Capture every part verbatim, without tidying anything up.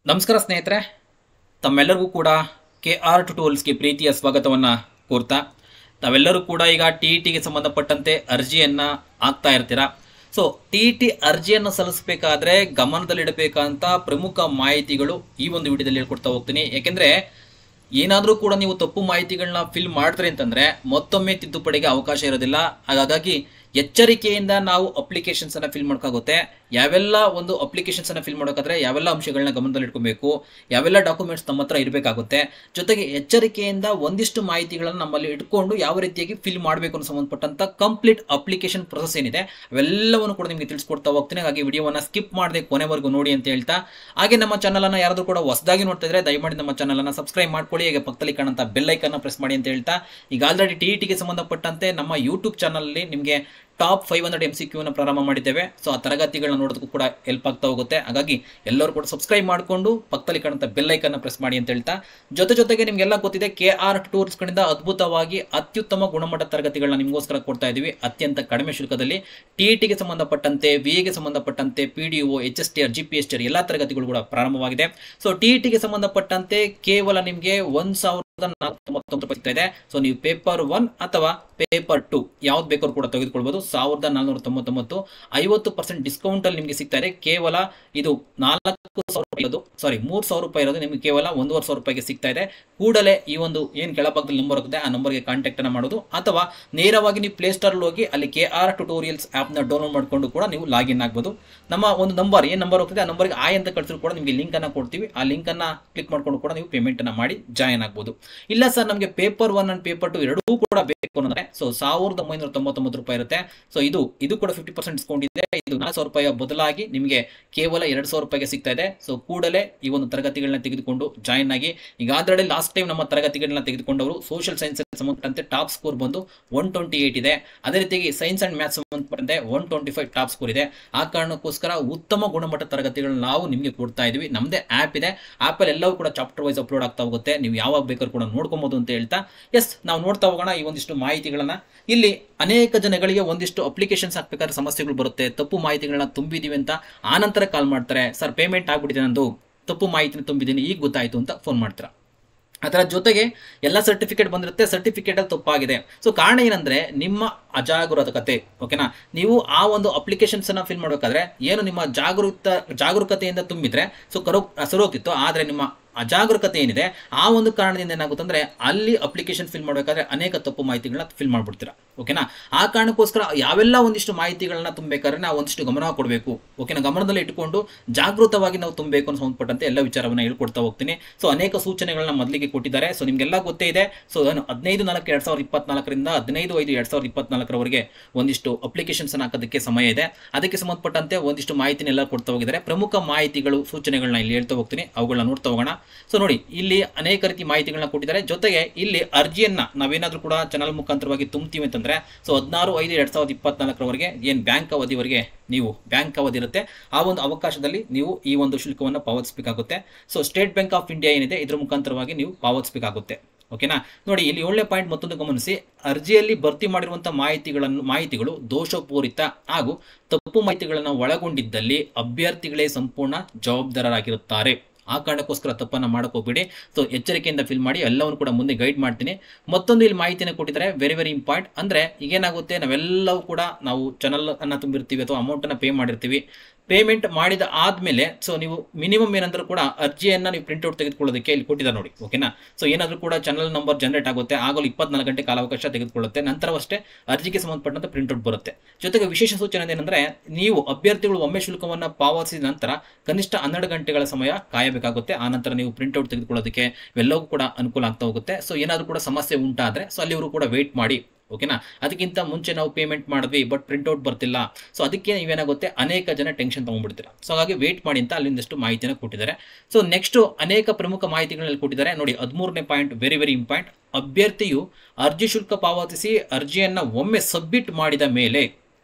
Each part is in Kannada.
ನಮಸ್ಕಾರ ಸ್ನೇಹಿತರೆ, ತಮ್ಮೆಲ್ಲರಿಗೂ ಕೂಡ ಕೆ ಆರ್ ಟ್ಯುಟೋರಿಯಲ್ಸ್ಗೆ ಪ್ರೀತಿಯ ಸ್ವಾಗತವನ್ನು ಕೋರ್ತಾ ತಾವೆಲ್ಲರೂ ಕೂಡ ಈಗ ಟಿ ಇ ಟಿಗೆ ಸಂಬಂಧಪಟ್ಟಂತೆ ಅರ್ಜಿಯನ್ನು ಹಾಕ್ತಾ ಇರ್ತೀರಾ. ಸೊ ಟಿ ಇ ಟಿ ಅರ್ಜಿಯನ್ನು ಸಲ್ಲಿಸಬೇಕಾದ್ರೆ ಗಮನದಲ್ಲಿಡಬೇಕಂತ ಪ್ರಮುಖ ಮಾಹಿತಿಗಳು ಈ ಒಂದು ವಿಡಿಯೋದಲ್ಲಿ ಹೇಳ್ಕೊಡ್ತಾ ಹೋಗ್ತೀನಿ. ಯಾಕೆಂದರೆ ಏನಾದರೂ ಕೂಡ ನೀವು ತಪ್ಪು ಮಾಹಿತಿಗಳನ್ನ ಫಿಲ್ ಮಾಡ್ತೀರಿ ಅಂತಂದರೆ ಮತ್ತೊಮ್ಮೆ ತಿದ್ದುಪಡಿಗೆ ಅವಕಾಶ ಇರೋದಿಲ್ಲ. ಹಾಗಾಗಿ ಎಚ್ಚರಿಕೆಯಿಂದ ನಾವು ಅಪ್ಲಿಕೇಶನ್ಸನ್ನು ಫಿಲ್ ಮಾಡೋಕ್ಕಾಗುತ್ತೆ. ಯಾವೆಲ್ಲ ಒಂದು ಅಪ್ಲಿಕೇಶನ್ಸನ್ನು ಫಿಲ್ ಮಾಡೋಕ್ಕಾದ್ರೆ ಯಾವೆಲ್ಲ ಅಂಶಗಳನ್ನ ಗಮನದಲ್ಲಿ ಇಟ್ಕೊಬೇಕು, ಯಾವೆಲ್ಲ ಡಾಕ್ಯುಮೆಂಟ್ಸ್ ನಮ್ಮ ಹತ್ರ ಇರಬೇಕಾಗುತ್ತೆ, ಜೊತೆಗೆ ಎಚ್ಚರಿಕೆಯಿಂದ ಒಂದಿಷ್ಟು ಮಾಹಿತಿಗಳನ್ನು ನಮ್ಮಲ್ಲಿ ಇಟ್ಕೊಂಡು ಯಾವ ರೀತಿಯಾಗಿ ಫಿಲ್ ಮಾಡಬೇಕು ಅನ್ನೋ ಸಂಬಂಧಪಟ್ಟಂಥ ಕಂಪ್ಲೀಟ್ ಅಪ್ಲಿಕೇಶನ್ ಪ್ರೊಸೆಸ್ ಏನಿದೆ ಅವೆಲ್ಲವನ್ನು ಕೂಡ ನಿಮಗೆ ತಿಳಿಸ್ಕೊಡ್ತಾ ಹೋಗ್ತೀನಿ. ಹಾಗೆ ವಿಡಿಯೋವನ್ನು ಸ್ಕಿಪ್ ಮಾಡದೆ ಕೊನೆವರೆಗೂ ನೋಡಿ ಅಂತ ಹೇಳ್ತಾ, ಹಾಗೆ ನಮ್ಮ ಚಾನಲನ್ನು ಯಾರಾದರೂ ಕೂಡ ಹೊಸದಾಗಿ ನೋಡ್ತಾ ಇದ್ರೆ ದಯಮಾಡಿ ನಮ್ಮ ಚಾನಲನ್ನು ಸಬ್ಸ್ಕ್ರೈಬ್ ಮಾಡ್ಕೊಳ್ಳಿ. ಹಾಗೆ ಪಕ್ಕದಲ್ಲಿ ಕಾಣುವಂಥ ಬೆಲ್ ಐಕನ್ನ ಪ್ರೆಸ್ ಮಾಡಿ ಅಂತ ಹೇಳ್ತಾ, ಈಗ ಆಲ್ರೆಡಿ ಟಿ ಇ ಟಿಗೆ ಸಂಬಂಧಪಟ್ಟಂತೆ ನಮ್ಮ ಯೂಟ್ಯೂಬ್ ಚಾನಲಲ್ಲಿ ನಿಮಗೆ top five hundred M C ಕ್ಯೂನ ಪ್ರಾರಂಭ ಮಾಡಿದ್ದೇವೆ. ಸೊ ಆ ತರಗತಿಗಳನ್ನ ನೋಡೋದಕ್ಕೂ ಕೂಡ ಹೆಲ್ಪ್ ಆಗ್ತಾ ಹೋಗುತ್ತೆ. ಹಾಗಾಗಿ ಎಲ್ಲರೂ ಕೂಡ ಸಬ್ಸ್ಕ್ರೈಬ್ ಮಾಡಿಕೊಂಡು ಪಕ್ಕದಲ್ಲಿ ಕಾಣುವಂಥ ಬೆಲ್ ಐಕನ್ನ ಪ್ರೆಸ್ ಮಾಡಿ ಅಂತ ಹೇಳ್ತಾ, ಜೊತೆ ಜೊತೆಗೆ ನಿಮಗೆಲ್ಲ ಗೊತ್ತಿದೆ ಕೆ ಆರ್ ಟ್ಯೂಟೋರಿಯಲ್ಸ್ಗಳಿಂದ ಅದ್ಭುತವಾಗಿ ಅತ್ಯುತ್ತಮ ಗುಣಮಟ್ಟದ ತರಗತಿಗಳನ್ನ ನಿಮಗೋಸ್ಕರ ಕೊಡ್ತಾ ಇದ್ದೀವಿ ಅತ್ಯಂತ ಕಡಿಮೆ ಶುಲ್ಕದಲ್ಲಿ. ಟಿ ಇ ಟಿಗೆ ಸಂಬಂಧಪಟ್ಟಂತೆ, ವಿ ಎಗೆ ಸಂಬಂಧಪಟ್ಟಂತೆ, P D O, H S T R, G P S T R ಎಲ್ಲ ತರಗತಿಗಳು ಕೂಡ ಪ್ರಾರಂಭವಾಗಿದೆ. ಸೊ ಟಿ ಇ ಟಿಗೆ ಸಂಬಂಧಪಟ್ಟಂತೆ ಕೇವಲ ನಿಮಗೆ ಒಂದು ಸಾವಿರದ ತೊಂಬತ್ತೊಂಬತ್ತು ರೂಪಾಯಿ ಸಿಗ್ತಾ ಇದೆ. ಸೊ ನೀವು ಪೇಪರ್ ಒನ್ ಅಥವಾ ಪೇಪರ್ ಟು ಯಾವ್ದು ಬೇಕಾದ್ರೂ ಕೂಡ ತೆಗೆದುಕೊಳ್ಬಹುದು. ಸಾವಿರದ ನಾಲ್ನೂರ ತೊಂಬತ್ತೊಂಬತ್ತು ಐವತ್ತು ಪರ್ಸೆಂಟ್ ಡಿಸ್ಕೌಂಟ್ ಅಲ್ಲಿ ನಿಮಗೆ ಸಿಗ್ತಾ ಇದೆ. ಕೇವಲ ಇದು ನಾಲ್ಕು ಸಾವಿರ ರೂಪಾಯಿ ಇರೋದು ಸಾರಿ ಮೂರು ಸಾವಿರ ರೂಪಾಯಿ ಇರೋದು ನಿಮಗೆ ಕೇವಲ ಒಂದೂವರೆ ಸಾವಿರ ರೂಪಾಯಿಗೆ ಸಿಗ್ತಾ ಇದೆ. ಕೂಡಲೇ ಈ ಒಂದು ಏನು ಕೆಳಭಾಗದಲ್ಲಿ ನಂಬರ್ ಹೋಗುತ್ತೆ ಆ ನಂಬರ್ಗೆ ಕಾಂಟ್ಯಾಕ್ಟ್ ಅನ್ನ ಮಾಡೋದು, ಅಥವಾ ನೇರವಾಗಿ ನೀವು ಪ್ಲೇ ಸ್ಟೋರ್ ಹೋಗಿ ಅಲ್ಲಿ ಕೆ ಆರ್ ಟ್ಯುಟೋರಿಯಲ್ಸ್ ಆಪ್ ನ ಡೌನ್ಲೋಡ್ ಮಾಡಿಕೊಂಡು ಕೂಡ ನೀವು ಲಾಗಿನ್ ಆಗಬಹುದು. ನಮ್ಮ ಒಂದು ನಂಬರ್ ಏನು ನಂಬರ್ ಹೋಗ್ತದೆ ಆ ನಂಬರ್ಗೆ ಆಯ್ ಅಂತ ಕಳಿಸಿದ್ರು ಕೂಡ ನಿಮಗೆ ಲಿಂಕ್ ಅನ್ನ ಕೊಡ್ತೀವಿ. ಆ ಲಿಂಕ್ ಅನ್ನ ಕ್ಲಿಕ್ ಮಾಡ್ಕೊಂಡು ಕೂಡ ನೀವು ಪೇಮೆಂಟ್ ಅನ್ನ ಮಾಡಿ ಜಾಯಿನ್ ಆಗಬಹುದು. ಇಲ್ಲ ಸರ್ ನಮಗೆ paper one and paper two ಎರಡೂ ಕೂಡ ಬೇಕು ಅಂದ್ರೆ ಸೊ ಸಾವಿರದ ಒಂಬೈನೂರ ತೊಂಬತ್ತೊಂಬತ್ತು ರೂಪಾಯಿ ಇರುತ್ತೆ. ಸೊ ಇದು ಇದು ಕೂಡ ಫಿಫ್ಟಿ ಪರ್ಸೆಂಟ್ ಡಿಸ್ಕೌಂಟ್ ಇದೆ. ಇದು ನಾಲ್ಕು ಸಾವಿರ ರೂಪಾಯಿ ಬದಲಾಗಿ ನಿಮಗೆ ಕೇವಲ ಎರಡು ಸಾವಿರ ರೂಪಾಯಿಗೆ ಸಿಗ್ತಾ ಇದೆ. ಸೊ ಕೂಡಲೇ ಈ ಒಂದು ತರಗತಿಗಳನ್ನ ತೆಗೆದುಕೊಂಡು ಜಾಯಿನ್ ಆಗಿ. ಈಗ ಆಲ್ರೆಡಿ ಲಾಸ್ಟ್ ಟೈಮ್ ನಮ್ಮ ತರಗತಿಗಳನ್ನ ತೆಗೆದುಕೊಂಡವರು ಸೋಷಿಯಲ್ ಸೈನ್ಸ್ ಸಂಬಂಧಪಟ್ಟಂತೆ ಟಾಪ್ ಸ್ಕೋರ್ ಬಂದು ಒನ್ ಟ್ವೆಂಟಿ ಏಟ್ ಇದೆ. ಅದೇ ರೀತಿಯಾಗಿ ಸೈನ್ಸ್ ಅಂಡ್ ಮ್ಯಾಥ್ಸ್ ಸಂಬಂಧಪಟ್ಟಂತೆ one twenty five top score ಇದೆ. ಆ ಕಾರಣಕ್ಕೋಸ್ಕರ ಉತ್ತಮ ಗುಣಮಟ್ಟದ ತರಗತಿಗಳನ್ನ ನಾವು ನಿಮಗೆ ಕೊಡ್ತಾ ಇದೀವಿ. ನಮ್ಮದೇ ಆ್ಯಪ್ ಇದೆ, ಆ್ಯಪಲ್ಲಿ ಎಲ್ಲವೂ ಕೂಡ ಚಾಪ್ಟರ್ ವೈಸ್ ಅಪ್ಲೋಡ್ ಆಗ್ತಾ ಹೋಗುತ್ತೆ. ನೀವು ಯಾವಾಗ ಬೇಕಾದ್ರೂ ಕೂಡ ನೋಡ್ಕೊಬಹುದು ಅಂತ ಹೇಳ್ತಾ, ಎಸ್ ನಾವು ನೋಡ್ತಾ ಹೋಗೋಣ ಈ ಒಂದಿಷ್ಟು ಮಾಹಿತಿಗಳನ್ನ. ಇಲ್ಲಿ ಅನೇಕ ಜನಗಳಿಗೆ ಒಂದಿಷ್ಟು ಅಪ್ಲಿಕೇಶನ್ಸ್ ಹಾಕ್ಬೇಕಾದ್ರೆ ಸಮಸ್ಯೆಗಳು ಬರುತ್ತೆ. ತಪ್ಪು ಮಾಹಿತಿಗಳನ್ನ ತುಂಬಿದೀವಿ ಅಂತ ಆನಂತರ ಕಾಲ್ ಮಾಡ್ತಾರೆ, ಸರ್ ಪೇಮೆಂಟ್ ಆಗ್ಬಿಟ್ಟಿದೆ ನಂದು, ತಪ್ಪು ಮಾಹಿತಿನ ತುಂಬಿದ್ದೀನಿ ಈಗ ಗೊತ್ತಾಯ್ತು ಅಂತ ಫೋನ್ ಮಾಡ್ತಾರೆ. ಅದರ ಜೊತೆಗೆ ಎಲ್ಲ ಸರ್ಟಿಫಿಕೇಟ್ ಬಂದಿರುತ್ತೆ, ಸರ್ಟಿಫಿಕೇಟ್ ಅಲ್ಲಿ ತಪ್ಪಾಗಿದೆ. ಸೊ ಕಾರಣ ಏನಂದ್ರೆ ನಿಮ್ಮ ಅಜಾಗರೂಕತೆ. ಓಕೆನಾ, ನೀವು ಆ ಒಂದು ಅಪ್ಲಿಕೇಶನ್ಸ್ ಅನ್ನ ಫಿಲ್ ಮಾಡಬೇಕಾದ್ರೆ ಏನು ನಿಮ್ಮ ಜಾಗರೂಕ ಜಾಗರೂಕತೆಯಿಂದ ತುಂಬಿದ್ರೆ ಸೊ ಕರೋ ಸರಿ ಹೋಗ್ತಿತ್ತು. ಆದ್ರೆ ನಿಮ್ಮ ಅಜಾಗರೂಕತೆ ಏನಿದೆ ಆ ಒಂದು ಕಾರಣದಿಂದ ಏನಾಗುತ್ತೆ ಅಂದ್ರೆ ಅಲ್ಲಿ ಅಪ್ಲಿಕೇಶನ್ ಫಿಲ್ ಮಾಡಬೇಕಾದ್ರೆ ಅನೇಕ ತಪ್ಪು ಮಾಹಿತಿಗಳನ್ನ ಫಿಲ್ ಮಾಡ್ಬಿಡ್ತೀರಾ. ಓಕೆನಾ, ಆ ಕಾರಣಕ್ಕೋಸ್ಕರ ಯಾವೆಲ್ಲ ಒಂದಿಷ್ಟು ಮಾಹಿತಿಗಳನ್ನ ತುಂಬಬೇಕಾದ್ರೆ ನಾವು ಒಂದಿಷ್ಟು ಗಮನ ಕೊಡಬೇಕು. ಓಕೆನಾ, ಗಮನದಲ್ಲಿ ಇಟ್ಟುಕೊಂಡು ಜಾಗೃತವಾಗಿ ನಾವು ತುಂಬಬೇಕು ಅನ್ನೋ ಸಂಬಂಧಪಟ್ಟಂತೆ ಎಲ್ಲ ವಿಚಾರವನ್ನ ಹೇಳ್ಕೊಡ್ತಾ ಹೋಗ್ತೀನಿ. ಸೊ ಅನೇಕ ಸೂಚನೆಗಳನ್ನ ಮೊದಲಿಗೆ ಕೊಟ್ಟಿದ್ದಾರೆ. ಸೊ ನಿಮ್ಗೆಲ್ಲ ಗೊತ್ತೇ ಇದೆ. ಸೊ ಹದಿನೈದು ನಾಲ್ಕು ಎರಡ್ ಸಾವಿರದ ಇಪ್ಪತ್ನಾಲ್ಕರಿಂದ ಹದಿನೈದು ಐದು ಎರಡ್ ಸಾವಿರದ ಇಪ್ಪತ್ನಾಲ್ಕರವರೆಗೆ ಒಂದಿಷ್ಟು ಅಪ್ಲಿಕೇಶನ್ಸ್ ಹಾಕೋದಕ್ಕೆ ಸಮಯ ಇದೆ. ಅದಕ್ಕೆ ಸಂಬಂಧಪಟ್ಟಂತೆ ಒಂದಿಷ್ಟು ಮಾಹಿತಿನ ಎಲ್ಲ ಕೊಡ್ತಾ ಹೋಗಿದ್ದಾರೆ. ಪ್ರಮುಖ ಮಾಹಿತಿಗಳು, ಸೂಚನೆಗಳನ್ನ ಇಲ್ಲಿ ಹೇಳ್ತಾ ಹೋಗ್ತೀನಿ, ಅವುಗಳನ್ನ ನೋಡ್ತಾ ಹೋಗೋಣ. ಸೊ ನೋಡಿ, ಇಲ್ಲಿ ಅನೇಕ ರೀತಿ ಮಾಹಿತಿಗಳನ್ನ ಕೊಟ್ಟಿದ್ದಾರೆ. ಜೊತೆಗೆ ಇಲ್ಲಿ ಅರ್ಜಿಯನ್ನ ನಾವೇನಾದ್ರೂ ಕೂಡ ಚಾನಲ್ ಮುಖಾಂತರವಾಗಿ ತುಂಬ್ತೀವಿ ಅಂತಂದ್ರೆ ಸೊ ಹದಿನಾರು ಐದು ಎರಡ್ ಸಾವಿರದ ಇಪ್ಪತ್ನಾಲ್ಕರವರೆಗೆ ಏನು ಬ್ಯಾಂಕ್ ಅವಧಿವರೆಗೆ ನೀವು ಬ್ಯಾಂಕ್ ಅವಧಿ ಇರುತ್ತೆ, ಆ ಒಂದು ಅವಕಾಶದಲ್ಲಿ ನೀವು ಈ ಒಂದು ಶುಲ್ಕವನ್ನು ಪಾವತಿಸಬೇಕಾಗುತ್ತೆ. So State Bank of India ಏನಿದೆ ಇದರ ಮುಖಾಂತರವಾಗಿ ನೀವು ಪಾವತಿಸಬೇಕಾಗುತ್ತೆ. ಓಕೆನಾ, ನೋಡಿ ಇಲ್ಲಿ ಏಳನೇ ಪಾಯಿಂಟ್ ಮತ್ತೊಂದು ಗಮನಿಸಿ. ಅರ್ಜಿಯಲ್ಲಿ ಭರ್ತಿ ಮಾಡಿರುವಂತಹ ಮಾಹಿತಿಗಳನ್ನು ಮಾಹಿತಿಗಳು ದೋಷಪೂರಿತ ಹಾಗೂ ತಪ್ಪು ಮಾಹಿತಿಗಳನ್ನು ಒಳಗೊಂಡಿದ್ದಲ್ಲಿ ಅಭ್ಯರ್ಥಿಗಳೇ ಸಂಪೂರ್ಣ ಜವಾಬ್ದಾರರಾಗಿರುತ್ತಾರೆ. ಆ ಕಾರಣಕ್ಕೋಸ್ಕರ ತಪ್ಪನ್ನ ಮಾಡಕ್ ಹೋಗ್ಬೇಡಿ. ಸೊ ಎಚ್ಚರಿಕೆಯಿಂದ ಫಿಲ್ ಮಾಡಿ, ಎಲ್ಲವನ್ನು ಕೂಡ ಮುಂದೆ ಗೈಡ್ ಮಾಡ್ತೀನಿ. ಮತ್ತೊಂದು ಇಲ್ಲಿ ಮಾಹಿತಿನ ಕೊಟ್ಟಿದ್ದಾರೆ, ವೆರಿ ವೆರಿ ಇಂಪಾರ್ಟೆಂಟ್. ಅಂದ್ರೆ ಈಗೇನಾಗುತ್ತೆ, ನಾವೆಲ್ಲವೂ ಕೂಡ ನಾವು ಚಾನಲ್ ಅನ್ನ ತುಂಬಿರ್ತೀವಿ ಅಥವಾ ಅಮೌಂಟ್ ಅನ್ನ ಪೇ ಮಾಡಿರ್ತೀವಿ. ಪೇಮೆಂಟ್ ಮಾಡಿದ ಆದ್ಮೇಲೆ ಸೊ ನೀವು ಮಿನಿಮಮ್ ಏನಂದ್ರೂ ಕೂಡ ಅರ್ಜಿಯನ್ನ ನೀವು ಪ್ರಿಂಟ್ಔಟ್ ತೆಗೆದುಕೊಳ್ಳೋದಕ್ಕೆ ಇಲ್ಲಿ ಕೊಟ್ಟಿದ್ದಾರೆ ನೋಡಿ. ಓಕೆನಾ, ಸೊ ಏನಾದ್ರೂ ಕೂಡ ಚಾನಲ್ ನಂಬರ್ ಜನರೇಟ್ ಆಗುತ್ತೆ, ಆಗಲೂ ಇಪ್ಪತ್ನಾಲ್ಕು ಗಂಟೆ ಕಾಲಾವಕಾಶ ತೆಗೆದುಕೊಳ್ಳುತ್ತೆ. ನಂತರವಷ್ಟೇ ಅರ್ಜಿಗೆ ಸಂಬಂಧಪಟ್ಟಂತೆ ಪ್ರಿಂಟ್ಔಟ್ ಬರುತ್ತೆ. ಜೊತೆಗೆ ವಿಶೇಷ ಸೂಚನೆ ಏನಂದ್ರೆ, ನೀವು ಅಭ್ಯರ್ಥಿಗಳು ಒಮ್ಮೆ ಶುಲ್ಕವನ್ನ ಪಾವತಿಸಿದ ನಂತರ ಕನಿಷ್ಠ ಹನ್ನೆರಡು ಗಂಟೆಗಳ ಸಮಯ ಕಾಯಬೇಕಾಗುತ್ತೆ. ಆ ನಂತರ ನೀವು ಪ್ರಿಂಟ್ಔಟ್ ತೆಗೆದುಕೊಳ್ಳೋದಕ್ಕೆ ಎಲ್ಲವೂ ಕೂಡ ಅನುಕೂಲ ಆಗ್ತಾ ಹೋಗುತ್ತೆ. ಸೊ ಏನಾದ್ರೂ ಕೂಡ ಸಮಸ್ಯೆ ಉಂಟಾದ್ರೆ ಸೊ ಅಲ್ಲಿವರು ಕೂಡ ವೇಟ್ ಮಾಡಿ. ಓಕೆನಾ, ಅದಕ್ಕಿಂತ ಮುಂಚೆ ನಾವು ಪೇಮೆಂಟ್ ಮಾಡಿದ್ವಿ ಬಟ್ ಪ್ರಿಂಟ್ಔಟ್ ಬರ್ತಿಲ್ಲ, ಸೊ ಅದಕ್ಕೆ ನೀವೇನಾಗುತ್ತೆ ಅನೇಕ ಜನ ಟೆನ್ಷನ್ ತಗೊಂಡ್ಬಿಡ್ತೀರಾ. ಸೊ ಹಾಗಾಗಿ ವೇಟ್ ಮಾಡಿ ಅಂತ ಅಲ್ಲಿಂದಷ್ಟು ಮಾಹಿತಿನ ಕೊಟ್ಟಿದ್ದಾರೆ. ಸೊ ನೆಕ್ಸ್ಟ್ ಅನೇಕ ಪ್ರಮುಖ ಮಾಹಿತಿಗಳಲ್ಲಿ ಕೊಟ್ಟಿದ್ದಾರೆ ನೋಡಿ. ಹದಿಮೂರನೇ ಪಾಯಿಂಟ್ ವೆರಿ ವೆರಿ ಇಂಪಾರ್ಟೆಂಟ್. ಅಭ್ಯರ್ಥಿಯು ಅರ್ಜಿ ಶುಲ್ಕ ಪಾವತಿಸಿ ಅರ್ಜಿಯನ್ನ ಒಮ್ಮೆ ಸಬ್ಮಿಟ್ ಮಾಡಿದ ಮೇಲೆ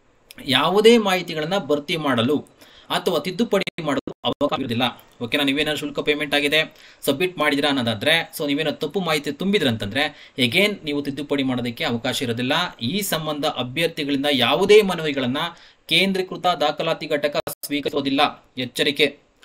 ಯಾವುದೇ ಮಾಹಿತಿಗಳನ್ನ ಭರ್ತಿ ಮಾಡಲು ಅಥವಾ ತಿದ್ದುಪಡಿ ಮಾಡಲು ಅವಕಾಶ ಇರೋದಿಲ್ಲ. ಓಕೆನಾ, ನೀವೇನಾದ್ರು ಶುಲ್ಕ ಪೇಮೆಂಟ್ ಆಗಿದೆ ಸಬ್ಮಿಟ್ ಮಾಡಿದಿರಾ ಅನ್ನೋದಾದ್ರೆ ಸೊ ನೀವೇನಾದ್ರು ತಪ್ಪು ಮಾಹಿತಿ ತುಂಬಿದ್ರ ಅಂತಂದ್ರೆ ಎಗೇನ್ ನೀವು ತಿದ್ದುಪಡಿ ಮಾಡೋದಕ್ಕೆ ಅವಕಾಶ ಇರೋದಿಲ್ಲ. ಈ ಸಂಬಂಧ ಅಭ್ಯರ್ಥಿಗಳಿಂದ ಯಾವುದೇ ಮನವಿಗಳನ್ನ ಕೇಂದ್ರೀಕೃತ ದಾಖಲಾತಿ ಘಟಕ ಸ್ವೀಕರಿಸೋದಿಲ್ಲ. ಎಚ್ಚರಿಕೆ.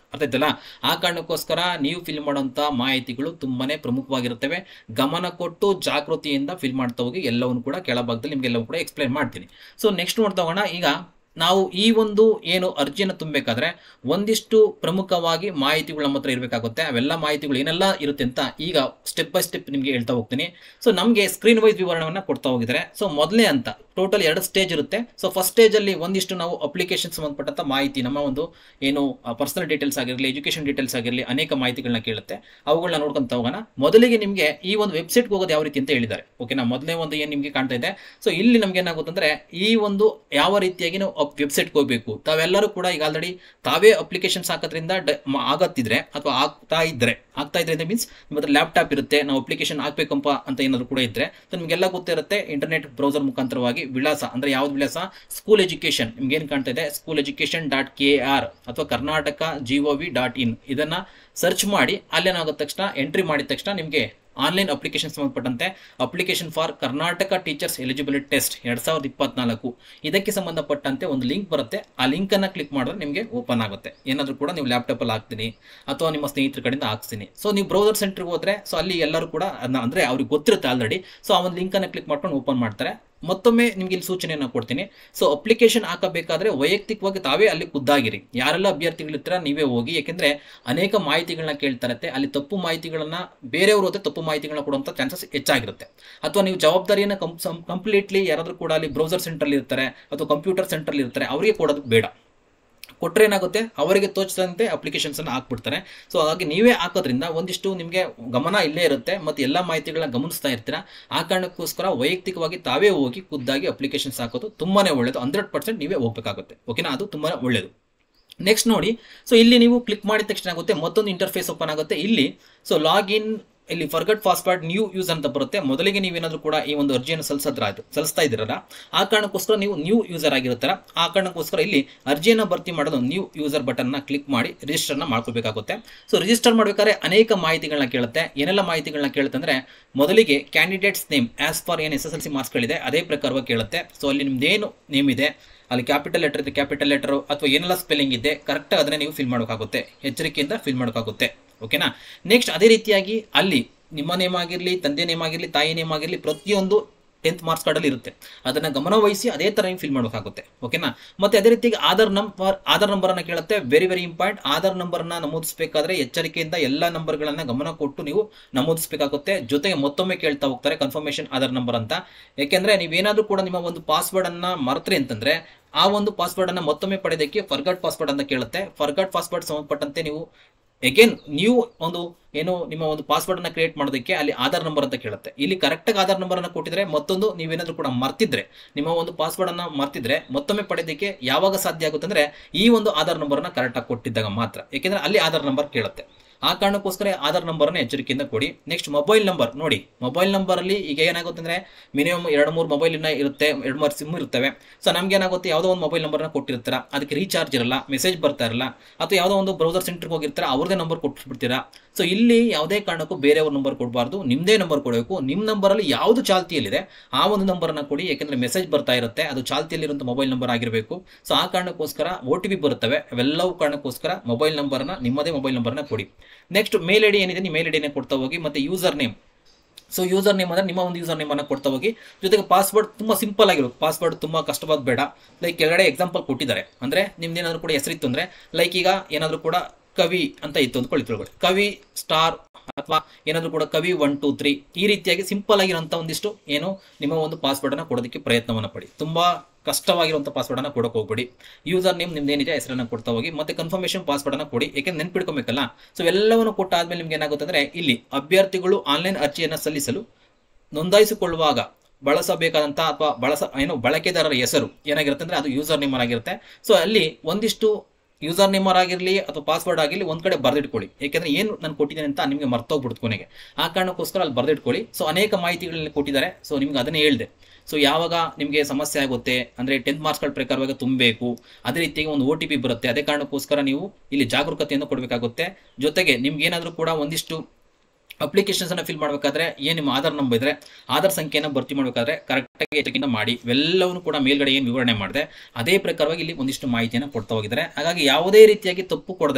ಅರ್ಥ ಆಯ್ತಲ್ಲ. ಆ ಕಾರಣಕ್ಕೋಸ್ಕರ ನೀವು ಫಿಲ್ ಮಾಡುವಂಥ ಮಾಹಿತಿಗಳು ತುಂಬಾನೇ ಪ್ರಮುಖವಾಗಿರುತ್ತವೆ. ಗಮನ ಕೊಟ್ಟು ಜಾಗೃತಿಯಿಂದ ಫಿಲ್ ಮಾಡ್ತಾ ಹೋಗಿ. ಎಲ್ಲವನ್ನು ಕೂಡ ಕೆಳಭಾಗದಲ್ಲಿ ನಿಮ್ಗೆಲ್ಲವೂ ಕೂಡ ಎಕ್ಸ್ಪ್ಲೈನ್ ಮಾಡ್ತೀನಿ. ಸೊ ನೆಕ್ಸ್ಟ್ ನೋಡ್ತಾ ಹೋಗೋಣ. ಈಗ ನಾವು ಈ ಒಂದು ಏನು ಅರ್ಜಿಯನ್ನು ತುಂಬಬೇಕಾದ್ರೆ ಒಂದಿಷ್ಟು ಪ್ರಮುಖವಾಗಿ ಮಾಹಿತಿಗಳು ನಮ್ಮ ಹತ್ರ ಇರಬೇಕಾಗುತ್ತೆ. ಅವೆಲ್ಲ ಮಾಹಿತಿಗಳು ಏನೆಲ್ಲ ಇರುತ್ತೆ ಅಂತ ಈಗ ಸ್ಟೆಪ್ ಬೈ ಸ್ಟೆಪ್ ನಿಮಗೆ ಹೇಳ್ತಾ ಹೋಗ್ತೀನಿ. ಸೊ ನಮಗೆ ಸ್ಕ್ರೀನ್ ವೈಸ್ ವಿವರಣೆಯನ್ನು ಕೊಡ್ತಾ ಹೋಗಿದ್ದಾರೆ. ಸೊ ಮೊದಲೇ ಅಂತ ಟೋಟಲ್ ಎರಡು ಸ್ಟೇಜ್ ಇರುತ್ತೆ. ಸೊ ಫಸ್ಟ್ ಸ್ಟೇಜ್ ಅಲ್ಲಿ ಒಂದಿಷ್ಟು ನಾವು ಅಪ್ಲಿಕೇಶನ್ ಸಂಬಂಧಪಟ್ಟಂತ ಮಾಹಿತಿ, ನಮ್ಮ ಒಂದು ಏನು ಪರ್ಸನಲ್ ಡೀಟೇಲ್ಸ್ ಆಗಿರಲಿ, ಎಜುಕೇಶನ್ ಡೀಟೇಲ್ಸ್ ಆಗಿರಲಿ, ಅನೇಕ ಮಾಹಿತಿಗಳನ್ನ ಕೇಳುತ್ತೆ. ಅವುಗಳನ್ನ ನೋಡ್ಕೊಂತ ಹೋಗೋಣ. ಮೊದಲಿಗೆ ನಿಮಗೆ ಈ ಒಂದು ವೆಬ್ಸೈಟ್ಗೆ ಹೋಗೋದು ಯಾವ ರೀತಿ ಅಂತ ಹೇಳಿದ್ದಾರೆ. ಓಕೆನಾ, ಮೊದಲನೇ ಒಂದು ಏನು ನಿಮಗೆ ಕಾಣ್ತಾ ಇದೆ. ಸೊ ಇಲ್ಲಿ ನಮ್ಗೆ ಏನಾಗುತ್ತೆ ಅಂದ್ರೆ ಈ ಒಂದು ಯಾವ ರೀತಿಯಾಗಿ ನಾವು ವೆಬ್ಸೈಟ್ಗೆ ಹೋಗಬೇಕು. ತಾವೆಲ್ಲರೂ ಕೂಡ ಈಗ ಆಲ್ರೆಡಿ ತಾವೇ ಅಪ್ಲಿಕೇಶನ್ಸ್ ಹಾಕೋದ್ರಿಂದ ಆಗತ್ತಿದ್ರೆ ಅಥವಾ ಆಗ್ತಾ ಇದ್ರೆ ಆಗ್ತಾ ಇದ್ರೆ ಮೀನ್ಸ್ ನಿಮ್ಮ ಹತ್ರ ಲ್ಯಾಪ್ಟಾಪ್ ಇರುತ್ತೆ, ನಾವು ಅಪ್ಲಿಕೇಶನ್ ಹಾಕ್ಬೇಕಂಪ ಅಂತ ಏನಾದ್ರು ಕೂಡ ಇದ್ರೆ ಸೊ ನಿಮಗೆಲ್ಲ ಗೊತ್ತಿರುತ್ತೆ. ಇಂಟರ್ನೆಟ್ ಬ್ರೌಸರ್ ಮುಖಾಂತರವಾಗಿ ವಿಳಾಸ ಅಂದ್ರೆ ಯಾವ್ದು ವಿಳಾಸ, ಸ್ಕೂಲ್ ಎಜುಕೇಶನ್ ನಿಮ್ಗೆ ಏನ್ ಕಾಣ್ತಾ ಇದೆ, school education dot K R ಅಥವಾ ಕರ್ನಾಟಕ ಜಿಒವಿ ಡಾಟ್ ಇನ್ ಇದನ್ನ ಸರ್ಚ್ ಮಾಡಿ ಅಲ್ಲೇನಾಗೋ ತಕ್ಷಣ ಎಂಟ್ರಿ ಮಾಡಿದ ತಕ್ಷಣ ನಿಮಗೆ ಆನ್ಲೈನ್ ಅಪ್ಲಿಕೇಶನ್ ಸಂಬಂಧಪಟ್ಟಂತೆ application for Karnataka teachers eligibility test ಎರಡ್ ಸಾವಿರದ ಇಪ್ಪತ್ನಾಲ್ಕು ಇದಕ್ಕೆ ಸಂಬಂಧಪಟ್ಟಂತೆ ಒಂದು ಲಿಂಕ್ ಬರುತ್ತೆ. ಆ ಲಿಂಕ್ ಅನ್ನ ಕ್ಲಿಕ್ ಮಾಡಿದ್ರೆ ನಿಮಗೆ ಓಪನ್ ಆಗುತ್ತೆ. ಏನಾದರೂ ಕೂಡ ನೀವು ಲ್ಯಾಪ್ಟಾಪ್ ಅಲ್ಲಿ ಹಾಕ್ತೀನಿ ಅಥವಾ ನಿಮ್ಮ ಸ್ನೇಹಿತರ ಕಡೆಯಿಂದ ಹಾಕ್ತೀನಿ. ಸೊ ನೀವು ಬ್ರೌಸರ್ ಸೆಂಟರ್ಗೆ ಹೋದ್ರೆ ಸೊ ಅಲ್ಲಿ ಎಲ್ಲರೂ ಕೂಡ ಅದನ್ನ ಅಂದ್ರೆ ಅವ್ರಿಗೆ ಗೊತ್ತಿರುತ್ತೆ ಆಲ್ರೆಡಿ. ಸೊ ಆ ಒಂದು ಲಿಂಕ್ ಅನ್ನ ಕ್ಲಿಕ್ ಮಾಡ್ಕೊಂಡು ಓಪನ್ ಮಾಡ್ತಾರೆ. ಮತ್ತೊಮ್ಮೆ ನಿಮ್ಗೆ ಇಲ್ಲಿ ಸೂಚನೆಯನ್ನು ಕೊಡ್ತೀನಿ. ಸೊ ಅಪ್ಲಿಕೇಶನ್ ಹಾಕಬೇಕಾದ್ರೆ ವೈಯಕ್ತಿಕವಾಗಿ ತಾವೇ ಅಲ್ಲಿ ಖುದ್ದಾಗಿರಿ. ಯಾರೆಲ್ಲ ಅಭ್ಯರ್ಥಿಗಳಿರ್ತೀರ ನೀವೇ ಹೋಗಿ. ಯಾಕೆಂದ್ರೆ ಅನೇಕ ಮಾಹಿತಿಗಳನ್ನ ಕೇಳ್ತಾರತ್ತೆ. ಅಲ್ಲಿ ತಪ್ಪು ಮಾಹಿತಿಗಳನ್ನ ಬೇರೆಯವರು ಹೋದ್ರೆ ತಪ್ಪು ಮಾಹಿತಿಗಳನ್ನ ಕೊಡುವಂತ ಚಾನ್ಸಸ್ ಹೆಚ್ಚಾಗಿರುತ್ತೆ. ಅಥವಾ ನೀವು ಜವಾಬ್ದಾರಿಯನ್ನು ಕಂಪ್ಲೀಟ್ಲಿ ಯಾರಾದ್ರೂ ಕೂಡ ಅಲ್ಲಿ ಬ್ರೌಸರ್ ಸೆಂಟರ್ ಇರ್ತಾರೆ ಅಥವಾ ಕಂಪ್ಯೂಟರ್ ಸೆಂಟರ್ ಇರ್ತಾರೆ ಅವರಿಗೆ ಕೊಡೋದು ಬೇಡ. ಕೊಟ್ಟರೆ ಏನಾಗುತ್ತೆ, ಅವರಿಗೆ ತೋಚಿದಂತೆ ಅಪ್ಲಿಕೇಶನ್ಸ್ ಅನ್ನು ಹಾಕ್ಬಿಡ್ತಾರೆ. ಸೊ ಹಾಗಾಗಿ ನೀವೇ ಹಾಕೋದ್ರಿಂದ ಒಂದಿಷ್ಟು ನಿಮಗೆ ಗಮನ ಇಲ್ಲೇ ಇರುತ್ತೆ ಮತ್ತು ಎಲ್ಲ ಮಾಹಿತಿಗಳನ್ನ ಗಮನಿಸ್ತಾ ಇರ್ತೀರಾ. ಆ ಕಾರಣಕ್ಕೋಸ್ಕರ ವೈಯಕ್ತಿಕವಾಗಿ ತಾವೇ ಹೋಗಿ ಖುದ್ದಾಗಿ ಅಪ್ಲಿಕೇಶನ್ಸ್ ಹಾಕೋದು ತುಂಬಾನೇ ಒಳ್ಳೆಯದು. ಹಂಡ್ರೆಡ್ ಪರ್ಸೆಂಟ್ ನೀವೇ ಹೋಗ್ಬೇಕಾಗುತ್ತೆ. ಓಕೆನಾ, ಅದು ತುಂಬಾ ಒಳ್ಳೆಯದು. ನೆಕ್ಸ್ಟ್ ನೋಡಿ, ಸೊ ಇಲ್ಲಿ ನೀವು ಕ್ಲಿಕ್ ಮಾಡಿದ ತಕ್ಷಣ ಆಗುತ್ತೆ ಮತ್ತೊಂದು ಇಂಟರ್ಫೇಸ್ ಓಪನ್ ಆಗುತ್ತೆ. ಇಲ್ಲಿ ಸೊ ಲಾಗಿನ್ ಇಲ್ಲಿ ಫರ್ಗಟ್ ಪಾಸ್ವರ್ಡ್ ನ್ಯೂ ಯೂಸ್ ಅಂತ ಬರುತ್ತೆ. ಮೊದಲಿಗೆ ನೀವೇನಾದ್ರೂ ಕೂಡ ಈ ಒಂದು ಅರ್ಜಿಯನ್ನು ಸಲ್ಲಿಸಿದ್ರ ಸಲ್ಲಿಸ್ತಾ ಇದ್ದೀರಲ್ಲ ಆ ಕಾರಣಕ್ಕೋಸ್ಕರ ನೀವು ನ್ಯೂ ಯೂಸರ್ ಆಗಿರ್ತಾರ. ಆ ಕಾರಣಕ್ಕೋಸ್ಕರ ಇಲ್ಲಿ ಅರ್ಜಿಯನ್ನು ಭರ್ತಿ ಮಾಡೋದು ನ್ಯೂ ಯೂಸರ್ ಬಟನ್ ನ ಕ್ಲಿಕ್ ಮಾಡಿ ರಿಜಿಸ್ಟರ್ನ ಮಾಡ್ಕೋಬೇಕಾಗುತ್ತೆ. ಸೊ ರಿಜಿಸ್ಟರ್ ಮಾಡಬೇಕಾದ್ರೆ ಅನೇಕ ಮಾಹಿತಿಗಳನ್ನ ಕೇಳುತ್ತೆ. ಏನೆಲ್ಲ ಮಾಹಿತಿಗಳನ್ನ ಕೇಳುತ್ತೆ ಅಂದ್ರೆ ಮೊದಲಿಗೆ ಕ್ಯಾಂಡಿಡೇಟ್ಸ್ ನೇಮ್ ಆಸ್ ಫಾರ್ ಏನು ಎಸ್ ಎಸ್ ಎಲ್ ಸಿ ಮಾರ್ಕ್ಸ್ಗಳಿದೆ ಅದೇ ಪ್ರಕಾರವಾಗಿ ಕೇಳುತ್ತೆ. ಸೊ ಅಲ್ಲಿ ನಿಮ್ದೇನು ನೇಮ್ ಇದೆ, ಅಲ್ಲಿ ಕ್ಯಾಪಿಟಲ್ ಲೆಟರ್ ಇದೆ, ಕ್ಯಾಪಿಟಲ್ ಲೆಟರ್ ಅಥವಾ ಏನೆಲ್ಲ ಸ್ಪೆಲ್ಲಿಂಗ್ ಇದೆ ಕರೆಕ್ಟ್ ಅದನ್ನ ನೀವು ಫಿಲ್ ಮಾಡೋಕ್ಕಾಗುತ್ತೆ. ಎಚ್ಚರಿಕೆಯಿಂದ ಫಿಲ್ ಮಾಡೋಕ್ಕಾಗುತ್ತೆ. ಓಕೆನಾ. ನೆಕ್ಸ್ಟ್ ಅದೇ ರೀತಿಯಾಗಿ ಅಲ್ಲಿ ನಿಮ್ಮ ನೇಮ್ ಆಗಿರಲಿ, ತಂದೆ ನೇಮ್ ಆಗಿರಲಿ, ತಾಯಿ ನೇಮ್ ಆಗಿರಲಿ ಪ್ರತಿಯೊಂದು ಟೆಂತ್ ಮಾರ್ಕ್ಸ್ ಕಾರ್ಡಲ್ಲಿ ಇರುತ್ತೆ. ಅದನ್ನ ಗಮನ ವಹಿಸಿ ಅದೇ ತರ ನೀವು ಫಿಲ್ ಮಾಡೋಕ್ಕಾಗುತ್ತೆ. ಓಕೆನಾ. ಮತ್ತೆ ಅದೇ ರೀತಿಯಾಗಿ ಆಧಾರ್ ನಂಬರ್ ಆಧಾರ್ ನಂಬರ್ ಅನ್ನ ಕೇಳುತ್ತೆ. Very very important. Aadhaar number ನ ನಮೂದಿಸಬೇಕಾದ್ರೆ ಎಚ್ಚರಿಕೆಯಿಂದ ಎಲ್ಲ ನಂಬರ್ಗಳನ್ನ ಗಮನ ಕೊಟ್ಟು ನೀವು ನಮೂದಿಸಬೇಕಾಗುತ್ತೆ. ಜೊತೆಗೆ ಮತ್ತೊಮ್ಮೆ ಕೇಳ್ತಾ ಹೋಗ್ತಾರೆ ಕನ್ಫರ್ಮೇಶನ್ ಆಧಾರ್ ನಂಬರ್ ಅಂತ. ಯಾಕೆಂದ್ರೆ ನೀವೇನಾದ್ರೂ ಕೂಡ ನಿಮ್ಮ ಒಂದು ಪಾಸ್ವರ್ಡ್ ಅನ್ನ ಮರೆತ್ರಿ ಅಂತಂದ್ರೆ ಆ ಒಂದು ಪಾಸ್ವರ್ಡ್ ಅನ್ನ ಮತ್ತೊಮ್ಮೆ ಪಡೆಯೋದಕ್ಕೆ ಫರ್ಗಾಟ್ ಪಾಸ್ವರ್ಡ್ ಅಂತ ಕೇಳುತ್ತೆ. ಫರ್ಗಾಟ್ ಪಾಸ್ವರ್ಡ್ ಸಂಬಂಧಪಟ್ಟಂತೆ ನೀವು ಅಗೇನ್ ನೀವು ಒಂದು ಏನು ನಿಮ್ಮ ಒಂದು ಪಾಸ್ವರ್ಡ್ ಅನ್ನ ಕ್ರಿಯೇಟ್ ಮಾಡೋದಕ್ಕೆ ಅಲ್ಲಿ ಆಧಾರ್ ನಂಬರ್ ಅಂತ ಕೇಳುತ್ತೆ. ಇಲ್ಲಿ ಕರೆಕ್ಟ್ ಆಗಿ ಆಧಾರ್ ನಂಬರ್ ಅನ್ನ ಕೊಟ್ಟಿದ್ರೆ ಮತ್ತೊಂದು ನೀವೇನಾದ್ರೂ ಕೂಡ ಮರ್ತಿದ್ರೆ ನಿಮ್ಮ ಒಂದು ಪಾಸ್ವರ್ಡ್ ಅನ್ನ ಮರ್ತಿದ್ರೆ ಮತ್ತೊಮ್ಮೆ ಪಡೆಯೋದಕ್ಕೆ ಯಾವಾಗ ಸಾಧ್ಯ ಆಗುತ್ತೆ ಅಂದ್ರೆ ಈ ಒಂದು ಆಧಾರ್ ನಂಬರ್ ಅನ್ನ ಕರೆಕ್ಟ್ ಆಗಿ ಕೊಟ್ಟಿದ್ದಾಗ ಮಾತ್ರ. ಯಾಕೆಂದ್ರೆ ಅಲ್ಲಿ ಆಧಾರ್ ನಂಬರ್ ಕೇಳುತ್ತೆ. ಆ ಕಾರಣಕ್ಕೋಸ್ಕರ ಆಧಾರ್ ನಂಬರ್ ಅನ್ನ ಎಚ್ಚರಿಕೆಯಿಂದ ಕೊಡಿ. ನೆಕ್ಸ್ಟ್ ಮೊಬೈಲ್ ನಂಬರ್ ನೋಡಿ. ಮೊಬೈಲ್ ನಂಬರ್ ಅಲ್ಲಿ ಈಗ ಏನಾಗುತ್ತೆ ಅಂದ್ರೆ ಮಿನಿಮಮ್ ಎರಡು ಮೂರು ಮೊಬೈಲ್ ಇರುತ್ತೆ, ಎರಡು ಮೂರು ಸಿಮ್ ಇರ್ತವೆ. ಸೊ ನಮ್ಗೆ ಏನಾಗುತ್ತೆ, ಯಾವುದೋ ಒಂದು ಮೊಬೈಲ್ ನಂಬರ್ನ ಕೊಟ್ಟಿರ್ತಾರ, ಅದಕ್ಕೆ ರೀಚಾರ್ಜ್ ಇರಲ್ಲ, ಮೆಸೇಜ್ ಬರ್ತಾ ಇರಲ್ಲ, ಅಥವಾ ಯಾವುದೋ ಒಂದು ಬ್ರೌಸರ್ ಸೆಂಟರ್ಗೆ ಹೋಗಿರ್ತಾರ ಅವ್ರದೇ ನಂಬರ್ ಕೊಟ್ಬಿಡ್ತೀರಾ. ಸೊ ಇಲ್ಲಿ ಯಾವುದೇ ಕಾರಣಕ್ಕೂ ಬೇರೆಯವ್ರ ನಂಬರ್ ಕೊಡಬಾರ್ದು, ನಿಮ್ಮದೇ ನಂಬರ್ ಕೊಡಬೇಕು. ನಿಮ್ಮ ನಂಬರಲ್ಲಿ ಯಾವುದು ಚಾಲ್ತಿಯಲ್ಲಿದೆ ಆ ಒಂದು ನಂಬರನ್ನು ಕೊಡಿ. ಯಾಕೆಂದ್ರೆ ಮೆಸೇಜ್ ಬರ್ತಾ ಇರುತ್ತೆ, ಅದು ಚಾಲ್ತಿಯಲ್ಲಿರುವಂಥ ಮೊಬೈಲ್ ನಂಬರ್ ಆಗಿರಬೇಕು. ಸೊ ಆ ಕಾರಣಕ್ಕೋಸ್ಕರ ಓ ಟಿ ಪಿ ಬರುತ್ತವೆ, ಅವೆಲ್ಲವೂ ಕಾರಣಕ್ಕೋಸ್ಕರ ಮೊಬೈಲ್ ನಂಬರ್ನ ನಿಮ್ಮದೇ ಮೊಬೈಲ್ ನಂಬರ್ನ ಕೊಡಿ. ನೆಕ್ಸ್ಟ್ ಮೇಲ್ ಐ ಡಿ ಏನಿದೆ ನೀವು ಮೇಲ್ ಐ ಡಿನೇ ಕೊಡ್ತಾ ಹೋಗಿ. ಮತ್ತೆ user name, so user name ಅಂದ್ರೆ ನಿಮ್ಮ ಒಂದು ಯೂಸರ್ ನೇಮ್ ಅನ್ನ ಕೊಡ್ತಾ ಹೋಗಿ. ಜೊತೆಗೆ ಪಾಸ್ವರ್ಡ್ ತುಂಬಾ ಸಿಂಪಲ್ ಆಗಿರುತ್ತೆ. ಪಾಸ್ವರ್ಡ್ ತುಂಬಾ ಕಷ್ಟವಾದ ಬೇಡ. ಲೈಕ್ ಕೆಳಗಡೆ ಎಕ್ಸಾಂಪಲ್ ಕೊಟ್ಟಿದ್ದಾರೆ. ಅಂದ್ರೆ ನಿಮ್ದು ಏನಾದ್ರು ಕೂಡ ಹೆಸರಿತ್ತು ಅಂದ್ರೆ ಲೈಕ್ ಈಗ ಏನಾದ್ರು ಕೂಡ ಕವಿ ಅಂತ ಇತ್ತು ಅಂದ್ಕೊಳ್ಳಿ, ತಿಳ್ಕೊಳ್ಳಿ ಕವಿ ಸ್ಟಾರ್ ಅಥವಾ ಏನಾದ್ರು ಕೂಡ ಕವಿ ಒನ್ ಟೂ ತ್ರೀ ಈ ರೀತಿಯಾಗಿ ಸಿಂಪಲ್ ಆಗಿರುವಂತ ಒಂದಿಷ್ಟು ಏನು ನಿಮ್ಮ ಒಂದು ಪಾಸ್ವರ್ಡ್ ಅನ್ನ ಕೊಡೋದಕ್ಕೆ ಪ್ರಯತ್ನವನ್ನ ಪಡಿ. ತುಂಬಾ ಕಷ್ಟವಾಗಿರುವಂಥ ಪಾಸ್ವರ್ಡ್ ಅನ್ನ ಕೊಡಕ್ಕೆ ಹೋಗ್ಬೇಡಿ. ಯೂಸರ್ ನೇಮ್ ನಿಮ್ದೇನಿದೆ ಹೆಸರನ್ನ ಕೊಡ್ತಾ ಹೋಗಿ. ಮತ್ತೆ ಕನ್ಫರ್ಮೇಶನ್ ಪಾಸ್ವರ್ಡ್ ಅನ್ನ ಕೊಡಿ, ಯಾಕೆಂದ್ರೆ ನೆನ್ಪಿಡ್ಕೊಬೇಕಲ್ಲ. ಸೊ ಎಲ್ಲವನ್ನು ಕೊಟ್ಟಾದ್ಮೇಲೆ ನಿಮ್ಗೆ ಏನಾಗುತ್ತೆ ಅಂದ್ರೆ ಇಲ್ಲಿ ಅಭ್ಯರ್ಥಿಗಳು ಆನ್ಲೈನ್ ಅರ್ಜಿಯನ್ನ ಸಲ್ಲಿಸಲು ನೋಂದಾಯಿಸಿಕೊಳ್ಳುವಾಗ ಬಳಸಬೇಕಾದಂತ ಅಥವಾ ಬಳಸ ಏನು ಬಳಕೆದಾರರ ಹೆಸರು ಏನಾಗಿರುತ್ತೆ ಅಂದ್ರೆ ಅದು ಯೂಸರ್ ನೇಮ್ ಆಗಿರುತ್ತೆ. ಸೊ ಅಲ್ಲಿ ಒಂದಿಷ್ಟು ಯೂಸರ್ ನೇಮರ್ ಆಗಿರಲಿ ಅಥವಾ ಪಾಸ್ವರ್ಡ್ ಆಗಿರಲಿ ಒಂದ್ ಕಡೆ ಬರ್ದಿಟ್ಕೊಳ್ಳಿ. ಯಾಕೆಂದ್ರೆ ಏನು ನಾನು ಕೊಟ್ಟಿದ್ದೇನೆ ಅಂತ ನಿಮಗೆ ಮರ್ತೋಗ್ಬಿಡ್ತು ಕೊನೆಗೆ. ಆ ಕಾರಣಕ್ಕೋಸ್ಕರ ಅಲ್ಲಿ ಬರ್ದಿಟ್ಕೊಳ್ಳಿ. ಸೊ ಅನೇಕ ಮಾಹಿತಿಗಳಲ್ಲಿ ಕೊಟ್ಟಿದ್ದಾರೆ. ಸೊ ನಿಮ್ಗೆ ಅದನ್ನೇ ಹೇಳಿದೆ. ಸೊ ಯಾವಾಗ ನಿಮಗೆ ಸಮಸ್ಯೆ ಆಗುತ್ತೆ ಅಂದ್ರೆ ಟೆಂತ್ ಮಾರ್ಕ್ಸ್ಗಳ ಪ್ರಕಾರವಾಗಿ ತುಂಬಬೇಕು, ಅದೇ ರೀತಿಯಾಗಿ ಒಂದು ಓ ಟಿ ಪಿ ಬರುತ್ತೆ. ಅದೇ ಕಾರಣಕ್ಕೋಸ್ಕರ ನೀವು ಇಲ್ಲಿ ಜಾಗರೂಕತೆಯನ್ನು ಕೊಡಬೇಕಾಗುತ್ತೆ. ಜೊತೆಗೆ ನಿಮ್ಗೆ ಏನಾದರೂ ಕೂಡ ಒಂದಿಷ್ಟು ಅಪ್ಲಿಕೇಶನ್ಸ್ ಅನ್ನ ಫಿಲ್ ಮಾಡಬೇಕಾದ್ರೆ ಏನು ನಿಮ್ಮ ಆಧಾರ್ ನಂಬರ್ ಇದ್ರೆ ಆಧಾರ್ ಸಂಖ್ಯೆಯನ್ನು ಭರ್ತಿ ಮಾಡಬೇಕಾದ್ರೆ ಕರೆಕ್ಟಾಗಿ ಎಚ್ಚರಿಕೆಯಿಂದ ಮಾಡಿ. ಇವೆಲ್ಲವನ್ನು ಕೂಡ ಮೇಲ್ಗಡೆ ಏನು ವಿವರಣೆ ಮಾಡಿದೆ ಅದೇ ಪ್ರಕಾರವಾಗಿ ಇಲ್ಲಿ ಒಂದಿಷ್ಟು ಮಾಹಿತಿಯನ್ನು ಕೊಡ್ತಾ ಹೋಗಿದ್ದಾರೆ. ಹಾಗಾಗಿ ಯಾವುದೇ ರೀತಿಯಾಗಿ ತಪ್ಪು ಕೊಡದಲೆ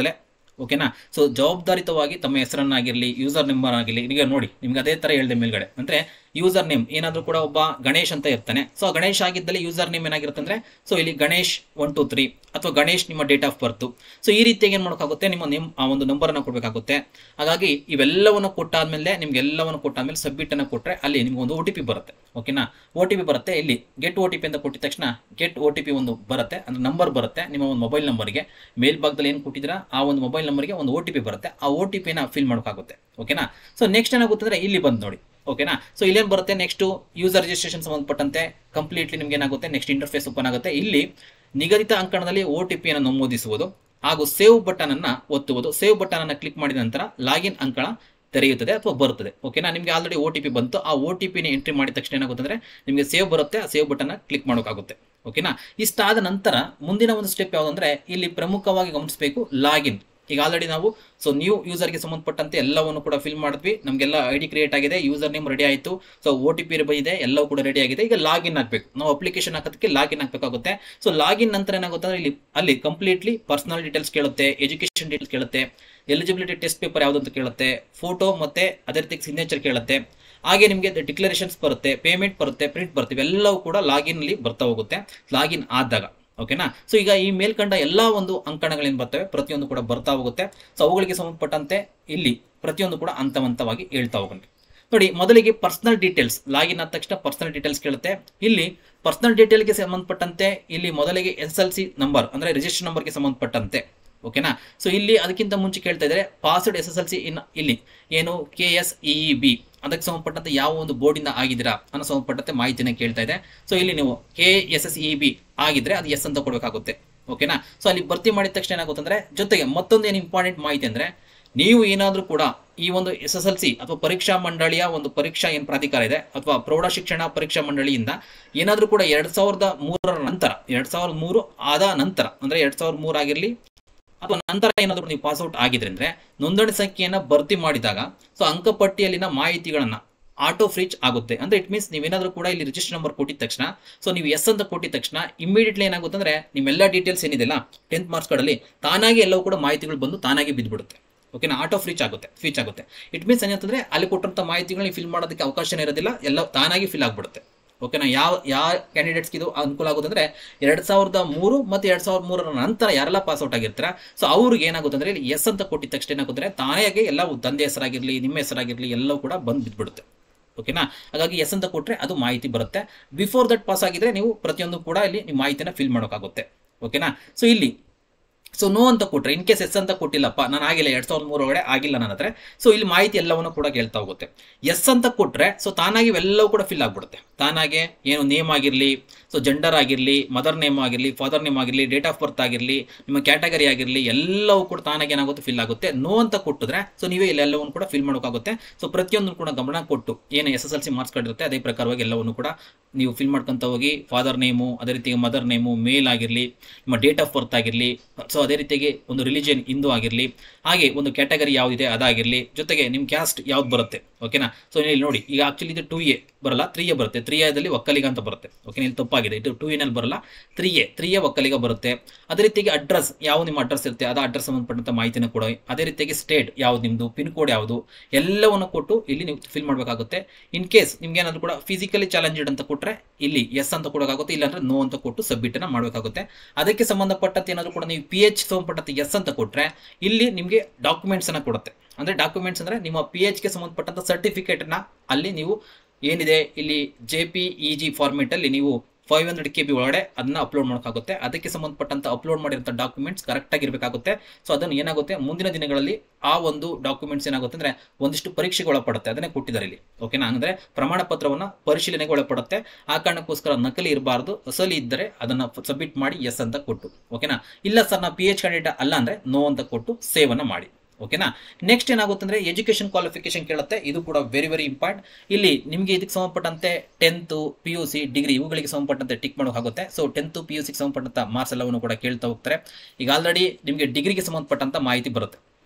ಓಕೆನಾ. ಸೊ ಜವಾಬ್ದಾರಿತವಾಗಿ ತಮ್ಮ ಹೆಸರನ್ನಾಗಿರಲಿ, ಯೂಸರ್ ನಂಬರ್ ಆಗಿರಲಿ, ಈಗ ನೋಡಿ ನಿಮ್ಗೆ ಅದೇ ಥರ ಹೇಳಿದೆ ಮೇಲ್ಗಡೆ, ಅಂದರೆ ಯೂಸರ್ ನೇಮ್ ಏನಾದರೂ ಕೂಡ ಒಬ್ಬ ಗಣೇಶ್ ಅಂತ ಇರ್ತಾನೆ. ಸೊ ಗಣೇಶ್ ಆಗಿದ್ದಲ್ಲಿ ಯೂಸರ್ ನೇಮ್ ಏನಾಗಿರುತ್ತೆ ಅಂದರೆ, ಸೊ ಇಲ್ಲಿ ಗಣೇಶ್ ಒನ್ ಟು ತ್ರೀ ಅಥವಾ ಗಣೇಶ್ ನಿಮ್ಮ ಡೇಟ್ ಆಫ್ ಬರ್ತು. ಸೊ ಈ ರೀತಿಯಾಗಿ ಏನು ಮಾಡೋಕ್ಕಾಗುತ್ತೆ, ನಿಮ್ಮ ನೇಮ್ ಆ ಒಂದು ನಂಬರನ್ನು ಕೊಡಬೇಕಾಗುತ್ತೆ. ಹಾಗಾಗಿ ಇವೆಲ್ಲವನ್ನು ಕೊಟ್ಟಾದ್ಮೇಲೆ ನಿಮ್ಗೆ ಎಲ್ಲವನ್ನು ಕೊಟ್ಟಾದ್ಮೇಲೆ ಸಬ್ಮಿಟನ್ನು ಕೊಟ್ಟರೆ ಅಲ್ಲಿ ನಿಮ್ಗೆ ಒಂದು ಒ ಟಿ ಪಿ ಬರುತ್ತೆ. ಓಕೆನಾ. ಒ ಟಿ ಪಿ ಬರುತ್ತೆ. ಇಲ್ಲಿ ಗೆಟ್ ಒ ಟಿ ಪಿ ಅಂತ ಕೊಟ್ಟಿದ ತಕ್ಷಣ ಗೆಟ್ ಒ ಟಿ ಪಿ ಒಂದು ಬರುತ್ತೆ, ಅಂದರೆ ನಂಬರ್ ಬರುತ್ತೆ ನಿಮ್ಮ ಒಂದು ಮೊಬೈಲ್ ನಂಬರ್ಗೆ. ಮೇಲ್ಭಾಗದಲ್ಲಿ ಏನು ಕೊಟ್ಟಿದ್ದೀರಾ ಆ ಒಂದು ಮೊಬೈಲ್ ನಂಬರ್ಗೆ ಒಂದು ಒ ಟಿ ಪಿ ಬರುತ್ತೆ. ಆ ಒ ಟಿ ಪಿನ ಫಿಲ್ ಮಾಡೋಕ್ಕಾಗುತ್ತೆ. ಓಕೆನಾ. ಸೊ ನೆಕ್ಸ್ಟ್ ಏನಾಗುತ್ತೆ ಅಂದರೆ ಇಲ್ಲಿ ಬಂದು ನೋಡಿ. ಓಕೆನಾ. ಸೊ ಇಲ್ಲೇನು ಬರುತ್ತೆ, ನೆಕ್ಸ್ಟ್ ಯೂಸರ್ ರಿಜಿಸ್ಟ್ರೇಷನ್ ಸಂಬಂಧಪಟ್ಟಂತೆ ಕಂಪ್ಲೀಟ್ಲಿ ನಿಮ್ಗೆ ಏನಾಗುತ್ತೆ, ನೆಕ್ಸ್ಟ್ ಇಂಟರ್ಫೇಸ್ ಓಪನ್ ಆಗುತ್ತೆ. ಇಲ್ಲಿ ನಿಗದಿತ ಅಂಕಣದಲ್ಲಿ ಒ ಟಿ ಪಿಯನ್ನು ನಮೂದಿಸುವುದು ಹಾಗೂ ಸೇವ್ ಬಟನ್ ಅನ್ನ ಒತ್ತುವುದು. ಸೇವ್ ಬಟನ್ ಅನ್ನು ಕ್ಲಿಕ್ ಮಾಡಿದ ನಂತರ ಲಾಗಿನ್ ಅಂಕಣ ತೆರೆಯುತ್ತದೆ ಅಥವಾ ಬರುತ್ತದೆ. ಓಕೆನಾ. ನಿಮಗೆ ಆಲ್ರೆಡಿ ಒ ಟಿ ಪಿ ಬಂತು. ಆ ಒ ಟಿ ಪಿನ ಎಂಟ್ರಿ ಮಾಡಿದ ತಕ್ಷಣ ಏನಾಗುತ್ತೆ ಅಂದರೆ ನಿಮಗೆ ಸೇವ್ ಬರುತ್ತೆ. ಆ ಸೇವ್ ಬಟನ್ನ ಕ್ಲಿಕ್ ಮಾಡೋಕ್ಕಾಗುತ್ತೆ. ಓಕೆನಾ. ಇಷ್ಟಾದ ನಂತರ ಮುಂದಿನ ಒಂದು ಸ್ಟೆಪ್ ಯಾವುದಂದ್ರೆ, ಇಲ್ಲಿ ಪ್ರಮುಖವಾಗಿ ಗಮನಿಸಬೇಕು ಲಾಗಿನ್. ಈಗ ಆಲ್ರೆಡಿ ನಾವು ಸೊ ನ್ಯೂ ಯೂಸರ್ಗೆ ಸಂಬಂಧಪಟ್ಟಂತೆ ಎಲ್ಲವನ್ನು ಕೂಡ ಫಿಲ್ ಮಾಡಿದ್ವಿ. ನಮಗೆಲ್ಲ ಐ ಡಿ ಕ್ರಿಯೇಟ್ ಆಗಿದೆ, ಯೂಸರ್ ನೇಮ್ ರೆಡಿ ಆಯಿತು, ಸೊ ಒ ಟಿ ಪಿ ಬಂದಿದೆ, ಎಲ್ಲವೂ ಕೂಡ ರೆಡಿ ಆಗಿದೆ. ಈಗ ಲಾಗಿನ್ ಆಗಬೇಕು. ನಾವು ಅಪ್ಲಿಕೇಶನ್ ಹಾಕೋದಕ್ಕೆ ಲಾಗಿನ್ ಆಗಬೇಕಾಗುತ್ತೆ. ಸೊ ಲಾಗಿನ್ ನಂತರ ಏನಾಗುತ್ತೆ ಅಂದರೆ ಇಲ್ಲಿ ಅಲ್ಲಿ ಕಂಪ್ಲೀಟ್ಲಿ ಪರ್ಸನಲ್ ಡೀಟೇಲ್ಸ್ ಕೇಳುತ್ತೆ, ಎಜುಕೇಷನ್ ಡೀಟೇಲ್ಸ್ ಕೇಳುತ್ತೆ, ಎಲಿಜಿಬಿಲಿಟಿ ಟೆಸ್ಟ್ ಪೇಪರ್ ಯಾವುದು ಅಂತ ಕೇಳುತ್ತೆ, ಫೋಟೋ ಮತ್ತೆ ಅದೇ ರೀತಿ ಸಿಗ್ನೇಚರ್ ಕೇಳುತ್ತೆ. ಹಾಗೆ ನಿಮಗೆ ಡಿಕ್ಲರೇಷನ್ಸ್ ಬರುತ್ತೆ, ಪೇಮೆಂಟ್ ಬರುತ್ತೆ, ಪ್ರಿಂಟ್ ಬರುತ್ತೆ. ಇವೆಲ್ಲವೂ ಕೂಡ ಲಾಗಿನ್ ಅಲ್ಲಿ ಬರ್ತಾ ಹೋಗುತ್ತೆ ಲಾಗಿನ್ ಆದಾಗ. ಓಕೆನಾ. ಸೊ ಈಗ ಈ ಮೇಲ್ಕಂಡ ಎಲ್ಲ ಒಂದು ಅಂಕಣಗಳೇನು ಬರ್ತವೆ ಪ್ರತಿಯೊಂದು ಕೂಡ ಬರ್ತಾ ಹೋಗುತ್ತೆ. ಸೊ ಅವುಗಳಿಗೆ ಸಂಬಂಧಪಟ್ಟಂತೆ ಇಲ್ಲಿ ಪ್ರತಿಯೊಂದು ಕೂಡ ಹಂತ ಹಂತವಾಗಿ ಹೇಳ್ತಾ ಹೋಗುತ್ತೆ. ನೋಡಿ, ಮೊದಲಿಗೆ ಪರ್ಸನಲ್ ಡೀಟೇಲ್ಸ್ ಲಾಗಿನ್ ಆದ ತಕ್ಷಣ ಪರ್ಸನಲ್ ಡೀಟೇಲ್ಸ್ ಕೇಳುತ್ತೆ. ಇಲ್ಲಿ ಪರ್ಸನಲ್ ಡೀಟೇಲ್ಗೆ ಸಂಬಂಧಪಟ್ಟಂತೆ ಇಲ್ಲಿ ಮೊದಲಿಗೆ ಎಸ್ ಎಲ್ ಸಿ ನಂಬರ್ ಅಂದರೆ ರಿಜಿಸ್ಟರ್ ನಂಬರ್ಗೆ ಸಂಬಂಧಪಟ್ಟಂತೆ. ಓಕೆನಾ. ಸೊ ಇಲ್ಲಿ ಅದಕ್ಕಿಂತ ಮುಂಚೆ ಕೇಳ್ತಾ ಇದ್ದಾರೆ passed S S L C in ಇಲ್ಲಿ ಏನು ಕೆ ಎಸ್ ಇ ಬಿ ಅದಕ್ಕೆ ಸಂಬಂಧಪಟ್ಟಂತೆ ಯಾವ ಒಂದು ಬೋರ್ಡಿಂದ ಆಗಿದ್ದೀರಾ ಅನ್ನೋ ಸಂಬಂಧಪಟ್ಟಂತೆ ಮಾಹಿತಿನ ಕೇಳ್ತಾ ಇದೆ. ಸೊ ಇಲ್ಲಿ ನೀವು K S S E B ಆಗಿದ್ರೆ ಅದು ಎಸ್ ಅಂತ ಕೊಡಬೇಕಾಗುತ್ತೆ. ಓಕೆನಾ. ಸೊ ಅಲ್ಲಿ ಭರ್ತಿ ಮಾಡಿದ ತಕ್ಷಣ ಏನಾಗುತ್ತೆ ಅಂದರೆ, ಜೊತೆಗೆ ಮತ್ತೊಂದು ಏನು ಇಂಪಾರ್ಟೆಂಟ್ ಮಾಹಿತಿ ಅಂದರೆ, ನೀವು ಏನಾದರೂ ಕೂಡ ಈ ಒಂದು ಎಸ್ ಎಸ್ ಎಲ್ ಸಿ ಅಥವಾ ಪರೀಕ್ಷಾ ಮಂಡಳಿಯ ಒಂದು ಪರೀಕ್ಷಾ ಏನು ಪ್ರಾಧಿಕಾರ ಇದೆ ಅಥವಾ ಪ್ರೌಢ ಶಿಕ್ಷಣ ಪರೀಕ್ಷಾ ಮಂಡಳಿಯಿಂದ ಏನಾದರೂ ಕೂಡ ಎರಡ್ ಸಾವಿರದ ಮೂರರ ನಂತರ ಎರಡ್ ಸಾವಿರದ ಮೂರು ಆದ ನಂತರ ಅಂದರೆ ಎರಡ್ ಸಾವಿರದ ಮೂರು ಆಗಿರಲಿ ಅಥವಾ ನಂತರ ಏನಾದರೂ ನೀವು ಪಾಸ್ಔಟ್ ಆಗಿದ್ರೆ ಅಂದ್ರೆ ನೋಂದಣಿ ಸಂಖ್ಯೆಯನ್ನು ಭರ್ತಿ ಮಾಡಿದಾಗ ಸೊ ಅಂಕಪಟ್ಟಿಯಲ್ಲಿನ ಮಾಹಿತಿಗಳನ್ನ ಆಟೋ ಫ್ರೀಚ್ ಆಗುತ್ತೆ. ಅಂದ್ರೆ ಇಟ್ ಮೀನ್ಸ್ ನೀವೇನಾದ್ರೂ ಕೂಡ ಇಲ್ಲಿ ರಿಜಿಸ್ಟರ್ ನಂಬರ್ ಕೊಟ್ಟಿದ ತಕ್ಷಣ ಸೊ ನೀವು ಎಸ್ ಅಂತ ಕೊಟ್ಟಿದ ತಕ್ಷಣ ಇಮಿಡಿಯೇಟ್ಲಿ ಏನಾಗುತ್ತೆ ಅಂದ್ರೆ ನಿಮ್ಮೆಲ್ಲ ಡೀಟೇಲ್ಸ್ ಏನಿದೆಲ್ಲ ಟೆಂತ್ ಮಾರ್ಕ್ಸ್ ಕಾರ್ಡಲ್ಲಿ ತಾನಾಗಿ ಎಲ್ಲವೂ ಕೂಡ ಮಾಹಿತಿಗಳು ಬಂದು ತಾನಾಗಿ ಬಿದ್ದುಬಿಡುತ್ತೆ. ಓಕೆನಾ. ಆಟೋ ಫ್ರೀಚ್ ಆಗುತ್ತೆ ಫೀಚ್ ಆಗುತ್ತೆ. ಇಟ್ ಮೀನ್ಸ್ ಏನಂತಂದ್ರೆ ಅಲ್ಲಿ ಕೊಟ್ಟಂತ ಮಾಹಿತಿಗಳನ್ನ ಫಿಲ್ ಮಾಡೋದಕ್ಕೆ ಅವಕಾಶನೇ ಇರೋದಿಲ್ಲ, ಎಲ್ಲ ತಾನಾಗಿ ಫಿಲ್ ಆಗ್ಬಿಡುತ್ತೆ. ಓಕೆನಾ. ಯಾವ ಯಾವ ಕ್ಯಾಂಡಿಡೇಟ್ಸ್ಗೆ ಇದು ಅನುಕೂಲ ಆಗುತ್ತೆ ಅಂದರೆ ಎರಡು ಸಾವಿರದ ಮೂರು ಮತ್ತು ಎರಡು ಸಾವಿರದ ಮೂರರ ನಂತರ ಯಾರೆಲ್ಲ ಪಾಸ್ಔಟ್ ಆಗಿರ್ತಾರೆ ಸೊ ಅವ್ರಿಗೆ ಏನಾಗುತ್ತೆ ಅಂದರೆ ಇಲ್ಲಿ ಎಸ್ ಅಂತ ಕೊಟ್ಟಿದ ತಕ್ಷಣ ಏನಾಗುತ್ತೆ ತಾನಾಗೆ ಎಲ್ಲ ತಂದೆ ಹೆಸರಾಗಿರಲಿ ನಿಮ್ಮ ಹೆಸರಾಗಿರಲಿ ಎಲ್ಲವೂ ಕೂಡ ಬಂದು ಬಿದ್ದುಬಿಡುತ್ತೆ. ಓಕೆನಾ. ಹಾಗಾಗಿ ಎಸ್ ಅಂತ ಕೊಟ್ಟರೆ ಅದು ಮಾಹಿತಿ ಬರುತ್ತೆ. ಬಿಫೋರ್ ದಟ್ ಪಾಸ್ ಆಗಿದ್ರೆ ನೀವು ಪ್ರತಿಯೊಂದು ಕೂಡ ಇಲ್ಲಿ ನಿಮ್ಮ ಮಾಹಿತಿನ ಫಿಲ್ ಮಾಡೋಕ್ಕಾಗುತ್ತೆ. ಓಕೆನಾ. ಸೊ ಇಲ್ಲಿ ಸೊ ನೋ ಅಂತ ಕೊಟ್ಟರೆ ಇನ್ ಕೇಸ್ ಎಸ್ ಅಂತ ಕೊಟ್ಟಿಲ್ಲಪ್ಪ ನಾನು ಆಗಿಲ್ಲ ಎರಡು ಸಾವಿರದ ಮೂರು ಒಳಗಡೆ ಆಗಿಲ್ಲ ನನ್ನ ಹತ್ರ ಸೊ ಇಲ್ಲಿ ಮಾಹಿತಿ ಎಲ್ಲವನ್ನು ಕೂಡ ಕೇಳ್ತಾ ಹೋಗುತ್ತೆ. ಎಸ್ ಅಂತ ಕೊಟ್ಟರೆ ಸೊ ತಾನಾಗಿ ಇವೆಲ್ಲವೂ ಕೂಡ ಫಿಲ್ ಆಗಿಬಿಡುತ್ತೆ. ತಾನಾಗೆ ಏನು ನೇಮ್ ಆಗಿರಲಿ ಸೊ ಜೆಂಡರ್ ಆಗಿರಲಿ ಮದರ್ ನೇಮ್ ಆಗಿರಲಿ ಫಾದರ್ ನೇಮ್ ಆಗಿರಲಿ ಡೇಟ್ ಆಫ್ ಬರ್ತ್ ಆಗಿರಲಿ ನಿಮ್ಮ ಕ್ಯಾಟಗರಿ ಆಗಿರಲಿ ಎಲ್ಲವೂ ಕೂಡ ತಾನಾಗಿ ಏನಾಗುತ್ತೆ ಫಿಲ್ ಆಗುತ್ತೆ. ನೋ ಅಂತ ಕೊಟ್ಟಿದ್ರೆ ಸೊ ನೀವೇ ಇಲ್ಲೆಲ್ಲವನ್ನು ಕೂಡ ಫಿಲ್ ಮಾಡೋಕ್ಕಾಗುತ್ತೆ. ಸೊ ಪ್ರತಿಯೊಂದು ಕೂಡ ಗಮನ ಕೊಟ್ಟು ಏನು S S L C marks card ಇರುತ್ತೆ ಅದೇ ಪ್ರಕಾರವಾಗಿ ಎಲ್ಲವನ್ನು ಕೂಡ ನೀವು ಫಿಲ್ ಮಾಡ್ಕೊಂತ ಹೋಗಿ ಫಾದರ್ ನೇಮು ಅದೇ ರೀತಿ ಮದರ್ ನೇಮು ಮೇಲ್ ಆಗಿರಲಿ ನಿಮ್ಮ ಡೇಟ್ ಆಫ್ ಬರ್ತ್ ಆಗಿರಲಿ ಸೊ ಅದೇ ರೀತಿಯಾಗಿ ಒಂದು ರಿಲಿಜಿಯನ್ ಹಿಂದೂ ಆಗಿರಲಿ ಹಾಗೆ ಒಂದು ಕ್ಯಾಟಗರಿ ಯಾವುದಿದೆ ಅದಾಗಿರಲಿ ಜೊತೆಗೆ ನಿಮ್ಮ ಕ್ಯಾಸ್ಟ್ ಯಾವ್ದು ಬರುತ್ತೆ. ಓಕೆನಾ. ಸೊ ಇಲ್ಲಿ ನೋಡಿ ಈಗ ಆಕ್ಚುಲಿ ಇದು ಟೂ ಎ ಬರಲ್ಲ ತ್ರೀ ಎ ಬರುತ್ತೆ. ತ್ರೀ ಎದಲ್ಲಿ ಒಕ್ಕಲಿಗ ಅಂತ ಬರುತ್ತೆ. ಓಕೆ ಇಲ್ಲಿ ತಪ್ಪಾಗಿದೆ. ಇದು ಟೂ ಎನಲ್ಲಿ ಬರಲ್ಲ three A three A Vokkaliga ಬರುತ್ತೆ. ಅದೇ ರೀತಿಯಾಗಿ ಅಡ್ರೆಸ್ ಯಾವ ನಿಮ್ಮ ಅಡ್ರೆಸ್ ಇರುತ್ತೆ ಅದು ಅಡ್ರೆಸ್ ಸಂಬಂಧಪಟ್ಟಂತ ಮಾಹಿತಿನ ಕೊಡಿ. ಅದೇ ರೀತಿಯಾಗಿ ಸ್ಟೇಟ್ ಯಾವ್ದು ನಿಮ್ಮದು ಪಿನ್ ಕೋಡ್ ಯಾವುದು ಎಲ್ಲವನ್ನು ಕೊಟ್ಟು ಇಲ್ಲಿ ನೀವು ಫಿಲ್ ಮಾಡಬೇಕಾಗುತ್ತೆ. ಇನ್ ಕೇಸ್ ನಿಮ್ಗೆ ಏನಾದರೂ ಕೂಡ ಫಿಸಿಕಲಿ ಚಾಲೆಂಜ್ಡ್ ಅಂತ ಕೊಟ್ಟರೆ ಇಲ್ಲಿ ಎಸ್ ಅಂತ ಕೊಡೋಕ್ಕಾಗುತ್ತೆ, ಇಲ್ಲಾಂದ್ರೆ ನೋ ಅಂತ ಕೊಟ್ಟು ಸಬ್ಮಿಟ್ ಅನ್ನ ಮಾಡಬೇಕಾಗುತ್ತೆ. ಅದಕ್ಕೆ ಸಂಬಂಧಪಟ್ಟಂತೆ ಏನಾದರೂ ಕೂಡ ನೀವು ಪಿ ಎಚ್ ಸಂಬಂಧಪಟ್ಟಂತೆ ಎಸ್ ಅಂತ ಕೊಟ್ಟರೆ ಇಲ್ಲಿ ನಿಮಗೆ ಡಾಕ್ಯುಮೆಂಟ್ಸ್ ಅನ್ನ ಕೊಡುತ್ತೆ. ಅಂದ್ರೆ ಡಾಕ್ಯುಮೆಂಟ್ಸ್ ಅಂದ್ರೆ ನಿಮ್ಮ ಪಿ ಎಚ್ಗೆ ಸಂಬಂಧಪಟ್ಟಂತ ಸರ್ಟಿಫಿಕೇಟ್ ಅನ್ನ ಅಲ್ಲಿ ನೀವು ಏನಿದೆ ಇಲ್ಲಿ J P E G format ಅಲ್ಲಿ ನೀವು ಫೈವ್ ಹಂಡ್ರೆಡ್ ಕೆ ಬಿ ಒಳಗಡೆ ಅದನ್ನ ಅಪ್ಲೋಡ್ ಮಾಡೋಕ್ಕಾಗುತ್ತೆ. ಅದಕ್ಕೆ ಸಂಬಂಧಪಟ್ಟಂತ ಅಪ್ಲೋಡ್ ಮಾಡಿರೋ ಡಾಕ್ಯುಮೆಂಟ್ಸ್ ಕರೆಕ್ಟ್ ಆಗಿರಬೇಕಾಗುತ್ತೆ. ಸೊ ಅದನ್ನು ಏನಾಗುತ್ತೆ ಮುಂದಿನ ದಿನಗಳಲ್ಲಿ ಆ ಒಂದು ಡಾಕ್ಯುಮೆಂಟ್ಸ್ ಏನಾಗುತ್ತೆ ಅಂದ್ರೆ ಒಂದಿಷ್ಟು ಪರೀಕ್ಷೆಗೆ ಒಳಪಡುತ್ತೆ. ಅದನ್ನೇ ಕೊಟ್ಟಿದ್ದಾರೆ ಇಲ್ಲಿ. ಓಕೆನಾ. ಅಂದ್ರೆ ಪ್ರಮಾಣ ಪತ್ರವನ್ನ ಪರಿಶೀಲನೆಗೆ ಒಳಪಡುತ್ತೆ. ಆ ಕಾರಣಕ್ಕೋಸ್ಕರ ನಕಲಿ ಇರಬಾರ್ದು, ಅಸಲಿ ಇದ್ದರೆ ಅದನ್ನ ಸಬ್ಮಿಟ್ ಮಾಡಿ ಎಸ್ ಅಂತ ಕೊಟ್ಟು. ಓಕೆನಾ. ಇಲ್ಲ ಸರ್ ನಾ ಪಿ ಎಚ್ ಕ್ಯಾಂಡಿಡೇಟ್ ಅಲ್ಲ ಅಂದ್ರೆ ನೋ ಅಂತ ಕೊಟ್ಟು ಸೇವ್ ಅನ್ನ ಮಾಡಿ. ಓಕೆನಾ. ನೆಕ್ಸ್ಟ್ ಏನಾಗುತ್ತೆ ಅಂದ್ರೆ ಎಜುಕೇಶನ್ ಕ್ವಾಲಿಫಿಕೇಶನ್ ಕೇಳುತ್ತೆ. ಇದು ಕೂಡ ವೆರಿ ವೆರಿ ಇಂಪಾರ್ಟೆಂಟ್. ಇಲ್ಲಿ ನಿಮಗೆ ಇದಕ್ಕೆ ಸಂಬಂಧಪಟ್ಟಂತೆ tenth P U C degree ಇವುಗಳಿಗೆ ಸಂಬಂಧಪಟ್ಟಂತೆ ಟಿಕ್ ಮಾಡೋಕ್ಕಾಗುತ್ತೆ. ಸೊ ಟೆಂತ್ ಪಿ ಯು ಸಿಗೆ ಸಂಬಂಧಪಟ್ಟಂತ ಮಾರ್ಕ್ಸ್ ಎಲ್ಲವನ್ನು ಕೂಡ ಕೇಳ್ತಾ ಹೋಗ್ತಾರೆ. ಈಗ ಆಲ್ರೆಡಿ ನಿಮಗೆ ಡಿಗ್ರಿಗೆ ಸಂಬಂಧಪಟ್ಟಂತ ಮಾಹಿತಿ ಬರುತ್ತೆ.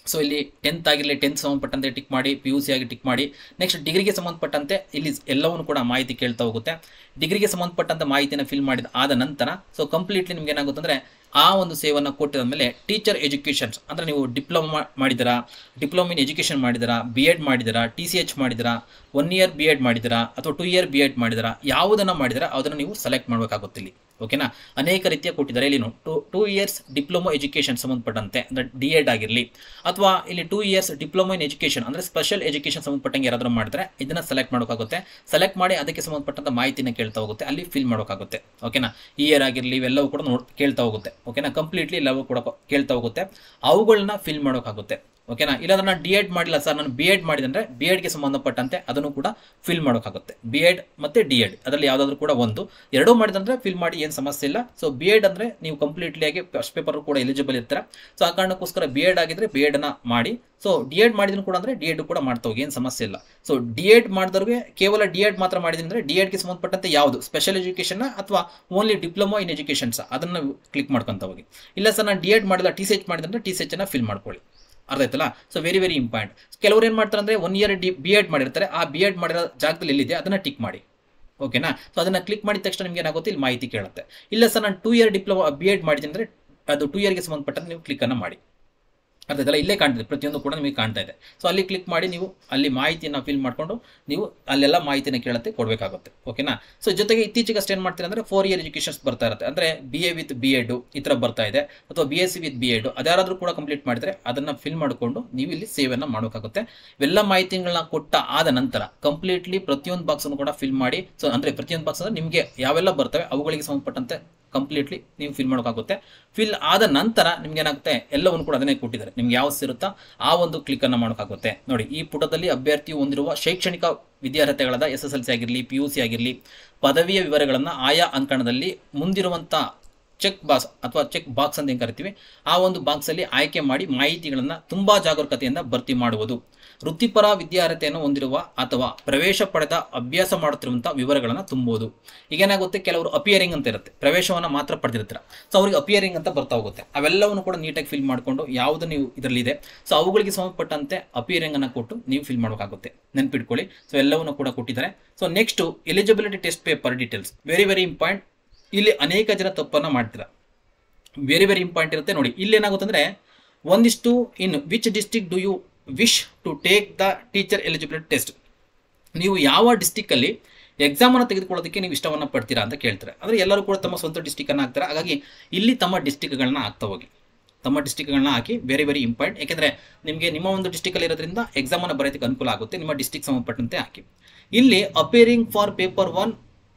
ಸೊ ಇಲ್ಲಿ ಟೆಂತ್ ಆಗಿರಲಿ ಟೆಂತ್ ಸಂಬಂಧಪಟ್ಟಂತೆ ಟಿಕ್ ಮಾಡಿ, ಪಿ ಯು ಸಿ ಆಗಿ ಟಿಕ್ ಮಾಡಿ. ನೆಕ್ಸ್ಟ್ ಡಿಗ್ರಿಗೆ ಸಂಬಂಧಪಟ್ಟಂತೆ ಇಲ್ಲಿ ಎಲ್ಲವನ್ನು ಕೂಡ ಮಾಹಿತಿ ಕೇಳ್ತಾ ಹೋಗುತ್ತೆ. ಡಿಗ್ರಿಗೆ ಸಂಬಂಧಪಟ್ಟಂತೆ ಮಾಹಿತಿನ ಫಿಲ್ ಮಾಡಿದ ಆದ ನಂತರ ಸೊ ಕಂಪ್ಲೀಟ್ಲಿ ನಿಮ್ಗೆ ಏನಾಗುತ್ತೆ ಅಂದರೆ ಆ ಒಂದು ಸೇವನ್ನು ಕೊಟ್ಟಿದ ಮೇಲೆ ಟೀಚರ್ ಎಜುಕೇಷನ್ಸ್ ಅಂದರೆ ನೀವು ಡಿಪ್ಲೊಮಾ ಮಾಡಿದ್ದೀರಾ, ಡಿಪ್ಲೊಮಾ ಇನ್ ಎಜುಕೇಷನ್ ಮಾಡಿದ್ದೀರಾ, ಬಿ ಎಡ್ ಮಾಡಿದ್ದೀರಾ, ಟಿ ಸಿ ಎಚ್ ಮಾಡಿದ್ದೀರಾ, ಒನ್ ಇಯರ್ ಬಿ ಎಡ್ ಮಾಡಿದ್ದೀರಾ ಅಥವಾ ಟು ಇಯರ್ ಬಿ ಎಡ್ ಮಾಡಿದ್ದೀರಾ, ಯಾವುದನ್ನು ಮಾಡಿದ್ದೀರಾ ಅದನ್ನು ನೀವು ಸೆಲೆಕ್ಟ್ ಮಾಡಬೇಕಾಗುತ್ತೆ ಇಲ್ಲಿ. ಓಕೆನಾ, ಅನೇಕ ರೀತಿಯ ಕೊಟ್ಟಿದ್ದಾರೆ ಇಲ್ಲಿ. Two two years diploma education ಸಂಬಂಧಪಟ್ಟಂತೆ ಅಂದರೆ ಡಿ ಎಡ್ ಆಗಿರಲಿ ಅಥವಾ ಇಲ್ಲಿ two years diploma in education ಅಂದರೆ ಸ್ಪೆಷಲ್ ಎಜುಕೇಷನ್ ಸಂಬಂಧಪಟ್ಟಂಗೆ ಯಾರಾದರೂ ಮಾಡಿದ್ರೆ ಇದನ್ನು ಸೆಲೆಕ್ಟ್ ಮಾಡೋಕ್ಕಾಗುತ್ತೆ. ಸೆಲೆಕ್ಟ್ ಮಾಡಿ ಅದಕ್ಕೆ ಸಂಬಂಧಪಟ್ಟಂತ ಮಾಹಿತಿನ ಕೇಳ್ತಾ ಹೋಗುತ್ತೆ, ಅಲ್ಲಿ ಫಿಲ್ ಮಾಡೋಕ್ಕಾಗುತ್ತೆ. ಓಕೆನಾ, ಇಯರ್ ಆಗಿರಲಿ ಇವೆಲ್ಲವೂ ಕೂಡ ನೋಡ್ ಕೇಳ್ತಾ ಹೋಗುತ್ತೆ. ಓಕೆನಾ, ಕಂಪ್ಲೀಟ್ಲಿ ಎಲ್ಲವೂ ಕೂಡ ಕೇಳ್ತಾ ಹೋಗುತ್ತೆ, ಅವುಗಳನ್ನ ಫಿಲ್ ಮಾಡೋಕ್ಕಾಗುತ್ತೆ. ಓಕೆನಾ, ಇಲ್ಲಾಂದ್ರೆ ನಾನು ಡಿ ಎಡ್ ಮಾಡಿಲ್ಲ ಸರ್, ನಾನು ಬಿ ಎಡ್ ಮಾಡಿದ್ರೆ ಬಿ ಎಡ್ಗೆ ಸಂಬಂಧಪಟ್ಟಂತೆ ಅದನ್ನು ಕೂಡ ಫಿಲ್ ಮಾಡೋಕ್ಕಾಗುತ್ತೆ. ಬಿ ಎಡ್ ಮತ್ತು ಡಿ ಎಡ್ ಅದರಲ್ಲಿ ಯಾವುದಾದ್ರೂ ಕೂಡ ಒಂದು ಎರಡೂ ಮಾಡಿದಂದ್ರೆ ಫಿಲ್ ಮಾಡಿ, ಏನು ಸಮಸ್ಯೆ ಇಲ್ಲ. ಸೊ ಬಿ ಎಡ್ ಅಂದರೆ ನೀವು ಕಂಪ್ಲೀಟ್ಲಿ ಆಗಿ ಫಸ್ಟ್ ಪೇಪರ್ ಕೂಡ ಎಲಿಜಿಬಲ್ ಇರ್ತಾರೆ. ಸೊ ಆ ಕಾರಣಕ್ಕೋಸ್ಕರ ಬಿ ಎಡ್ ಆಗಿದ್ರೆ ಬಿ ಎಡ್ನ ಮಾಡಿ. ಸೊ ಡಿ ಎಡ್ ಮಾಡಿದ್ರು ಕೂಡ ಅಂದರೆ ಡಿ ಎಡ್ ಕೂಡ ಮಾಡ್ತಾ ಹೋಗಿ, ಏನು ಸಮಸ್ಯೆ ಇಲ್ಲ. ಸೊ ಡಿ ಎಡ್ ಮಾಡಿದವ್ರಿಗೆ ಕೇವಲ ಡಿ ಎಡ್ ಮಾತ್ರ ಮಾಡಿದ್ರೆ ಅಂದರೆ ಡಿ ಎಡ್ಗೆ ಸಂಬಂಧಪಟ್ಟಂತೆ ಯಾವುದು ಸ್ಪೆಷಲ್ ಎಜುಕೇಷನ್ ಅಥವಾ ಓನ್ಲಿ ಡಿಪ್ಲೊಮಾ ಇನ್ ಎಜುಕೇಷನ್ಸ್ ಅದನ್ನು ಕ್ಲಿಕ್ ಮಾಡ್ಕೊತ ಹೋಗಿ. ಇಲ್ಲ ಸರ್ ನಾನು ಡಿ ಎಡ್ ಮಾಡಿಲ್ಲ ಟಿ ಸಿ ಎಚ್ ಮಾಡಿದ್ರೆ ಟಿ ಸಿ ಎಚ್ ಅನ್ನ ಫಿಲ್ ಮಾಡ್ಕೊಳ್ಳಿ. ಅರ್ಥ ಆಯ್ತಲ್ಲ. So very very important. ಕೆಲವರು ಏನು ಮಾಡ್ತಾರೆ ಅಂದರೆ one year D B Ed ಮಾಡಿರ್ತಾರೆ, ಆ ಬಿ ಎಡ್ ಮಾಡಿರೋ ಜಾಗದಲ್ಲಿ ಎಲ್ಲಿದೆ ಅದನ್ನು ಟಿಕ್ ಮಾಡಿ. ಓಕೆನಾ, ಸೊ ಅದನ್ನು ಕ್ಲಿಕ್ ಮಾಡಿದ ತಕ್ಷಣ ನಿಮ್ಗೆ ಏನಾಗುತ್ತೆ ಇಲ್ಲಿ ಮಾಹಿತಿ ಕೇಳುತ್ತೆ. ಇಲ್ಲ ಸರ್ ನಾನು two year diploma B Ed ಮಾಡಿದ್ದೀನಿ ಅಂದರೆ ಅದು ಟೂ ಇಯರ್ಗೆ ಸಂಬಂಧಪಟ್ಟಂತೆ ನೀವು ಕ್ಲಿಕ್ಕನ್ನು ಮಾಡಿ. ಅರ್ಥ ಆಯ್ತಲ್ಲ, ಇಲ್ಲೇ ಕಾಣ್ತಿದೆ ಪ್ರತಿಯೊಂದು ಕೂಡ ನಿಮಗೆ ಕಾಣ್ತಾ ಇದೆ. ಸೊ ಅಲ್ಲಿ ಕ್ಲಿಕ್ ಮಾಡಿ ನೀವು ಅಲ್ಲಿ ಮಾಹಿತಿಯನ್ನು ಫಿಲ್ ಮಾಡಿಕೊಂಡು ನೀವು ಅಲ್ಲೆಲ್ಲ ಮಾಹಿತಿನ ಕೇಳುತ್ತೆ ಕೊಡಬೇಕಾಗುತ್ತೆ. ಓಕೆನಾ, ಸೊ ಜೊತೆಗೆ ಇತ್ತೀಚೆಗೆ ಅಷ್ಟು ಏನು ಮಾಡ್ತೀರಾ ಅಂದರೆ ಫೋರ್ ಇಯರ್ ಎಜುಕೇಷನ್ಸ್ ಬರ್ತಾ ಇರುತ್ತೆ. ಅಂದರೆ B A with B Ed ಈ ಥರ ಬರ್ತಾ ಇದೆ, ಅಥವಾ B S C with B Ed ಅದ್ಯಾರಾದ್ರೂ ಕೂಡ ಕಂಪ್ಲೀಟ್ ಮಾಡಿದರೆ ಅದನ್ನು ಫಿಲ್ ಮಾಡಿಕೊಂಡು ನೀವು ಇಲ್ಲಿ ಸೇವನ್ನು ಮಾಡೋಕ್ಕಾಗುತ್ತೆ. ಇವೆಲ್ಲ ಮಾಹಿತಿಗಳನ್ನ ಕೊಟ್ಟ ಆದ ನಂತರ ಕಂಪ್ಲೀಟ್ಲಿ ಪ್ರತಿಯೊಂದು ಬಾಕ್ಸನ್ನು ಕೂಡ ಫಿಲ್ ಮಾಡಿ. ಸೊ ಅಂದರೆ ಪ್ರತಿಯೊಂದು ಬಾಕ್ಸ್ ಅಂದರೆ ನಿಮಗೆ ಯಾವೆಲ್ಲ ಬರ್ತವೆ ಅವುಗಳಿಗೆ ಸಂಬಂಧಪಟ್ಟಂತೆ ಕಂಪ್ಲೀಟ್ಲಿ ನೀವು ಫಿಲ್ ಮಾಡೋಕ್ಕಾಗುತ್ತೆ. ಫಿಲ್ ಆದ ನಂತರ ನಿಮ್ಗೆ ಏನಾಗುತ್ತೆ ಎಲ್ಲವನ್ನು ಕೂಡ ಅದನ್ನೇ ಕೊಟ್ಟಿದ್ದಾರೆ, ನಿಮ್ಗೆ ಯಾವ ಸಿರುತ್ತಾ ಆ ಒಂದು ಕ್ಲಿಕ್ಕನ್ನು ಮಾಡೋಕ್ಕಾಗುತ್ತೆ. ನೋಡಿ, ಈ ಪುಟದಲ್ಲಿ ಅಭ್ಯರ್ಥಿಯು ಹೊಂದಿರುವ ಶೈಕ್ಷಣಿಕ ವಿದ್ಯಾರ್ಹತೆಗಳಾದ ಎಸ್ ಎಸ್ ಎಲ್ ಸಿ ಆಗಿರಲಿ, ಪಿ ಯು ಸಿ ಆಗಿರಲಿ, ಪದವಿಯ ವಿವರಗಳನ್ನು ಆಯಾ ಅಂಕಣದಲ್ಲಿ ಮುಂದಿರುವಂಥ ಚೆಕ್ ಬಾಕ್ಸ್ ಅಥವಾ ಚೆಕ್ ಬಾಕ್ಸ್ ಅಂತ ಏನು ಕರಿತೀವಿ ಆ ಒಂದು ಬಾಕ್ಸಲ್ಲಿ ಆಯ್ಕೆ ಮಾಡಿ ಮಾಹಿತಿಗಳನ್ನು ತುಂಬ ಜಾಗರೂಕತೆಯಿಂದ ಭರ್ತಿ ಮಾಡುವುದು. ವೃತ್ತಿಪರ ವಿದ್ಯಾರ್ಹತೆಯನ್ನು ಹೊಂದಿರುವ ಅಥವಾ ಪ್ರವೇಶ ಪಡೆದ ಅಭ್ಯಾಸ ಮಾಡುತ್ತಿರುವಂಥ ವಿವರಗಳನ್ನು ತುಂಬುವುದು. ಈಗೇನಾಗುತ್ತೆ, ಕೆಲವರು ಅಪಿಯರಿಂಗ್ ಅಂತ ಇರುತ್ತೆ, ಪ್ರವೇಶವನ್ನು ಮಾತ್ರ ಪಡೆದಿರ್ತಾರೆ. ಸೊ ಅವ್ರಿಗೆ ಅಪಿಯರಿಂಗ್ ಅಂತ ಬರ್ತಾ ಹೋಗುತ್ತೆ. ಅವೆಲ್ಲವನ್ನು ಕೂಡ ನೀಟಾಗಿ ಫಿಲ್ ಮಾಡಿಕೊಂಡು ಯಾವುದು ನೀವು ಇದರಲ್ಲಿದೆ ಸೊ ಅವುಗಳಿಗೆ ಸಂಬಂಧಪಟ್ಟಂತೆ ಅಪಿಯರಿಂಗ್ ಅನ್ನು ಕೊಟ್ಟು ನೀವು ಫಿಲ್ ಮಾಡೋಕ್ಕಾಗುತ್ತೆ. ನೆನ್ಪಿಟ್ಕೊಳ್ಳಿ. ಸೊ ಎಲ್ಲವನ್ನು ಕೂಡ ಕೊಟ್ಟಿದ್ದಾರೆ. So next eligibility test paper details very very important. ಇಲ್ಲಿ ಅನೇಕ ಜನ ತಪ್ಪನ್ನು ಮಾಡ್ತೀರಾ, ವೆರಿ ವೆರಿ ಇಂಪಾರ್ಟೆಂಟ್ ಇರುತ್ತೆ. ನೋಡಿ, ಇಲ್ಲಿ ಏನಾಗುತ್ತೆ ಅಂದರೆ ಒಂದಿಷ್ಟು in which district do you wish to take the teacher eligibility test. ನೀವು ಯಾವ ಡಿಸ್ಟಿಕ್ಕಲ್ಲಿ ಎಕ್ಸಾಮನ್ನು ತೆಗೆದುಕೊಳ್ಳೋದಕ್ಕೆ ನೀವು ಇಷ್ಟವನ್ನು ಪಡ್ತೀರಾ ಅಂತ ಕೇಳ್ತಾರೆ. ಅಂದರೆ ಎಲ್ಲರೂ ಕೂಡ ತಮ್ಮ ಸ್ವಂತ ಡಿಸ್ಟಿಕನ್ನು ಹಾಕ್ತಾರೆ. ಹಾಗಾಗಿ ಇಲ್ಲಿ ತಮ್ಮ ಡಿಸ್ಟಿಕ್ಗಳನ್ನ ಹಾಕ್ತಾ ಹೋಗಿ, ತಮ್ಮ ಡಿಸ್ಟಿಕ್ಗಳನ್ನ ಹಾಕಿ. Very very important. ಯಾಕೆಂದರೆ ನಿಮಗೆ ನಿಮ್ಮ ಒಂದು ಡಿಸ್ಟಿಕಲ್ಲಿ ಇರೋದ್ರಿಂದ ಎಕ್ಸಾಮನ್ನು ಬರೆಯೋದಕ್ಕೆ ಅನುಕೂಲ ಆಗುತ್ತೆ. ನಿಮ್ಮ ಡಿಸ್ಟಿಕ್ ಸಂಬಂಧಪಟ್ಟಂತೆ ಹಾಕಿ. ಇಲ್ಲಿ appearing for paper one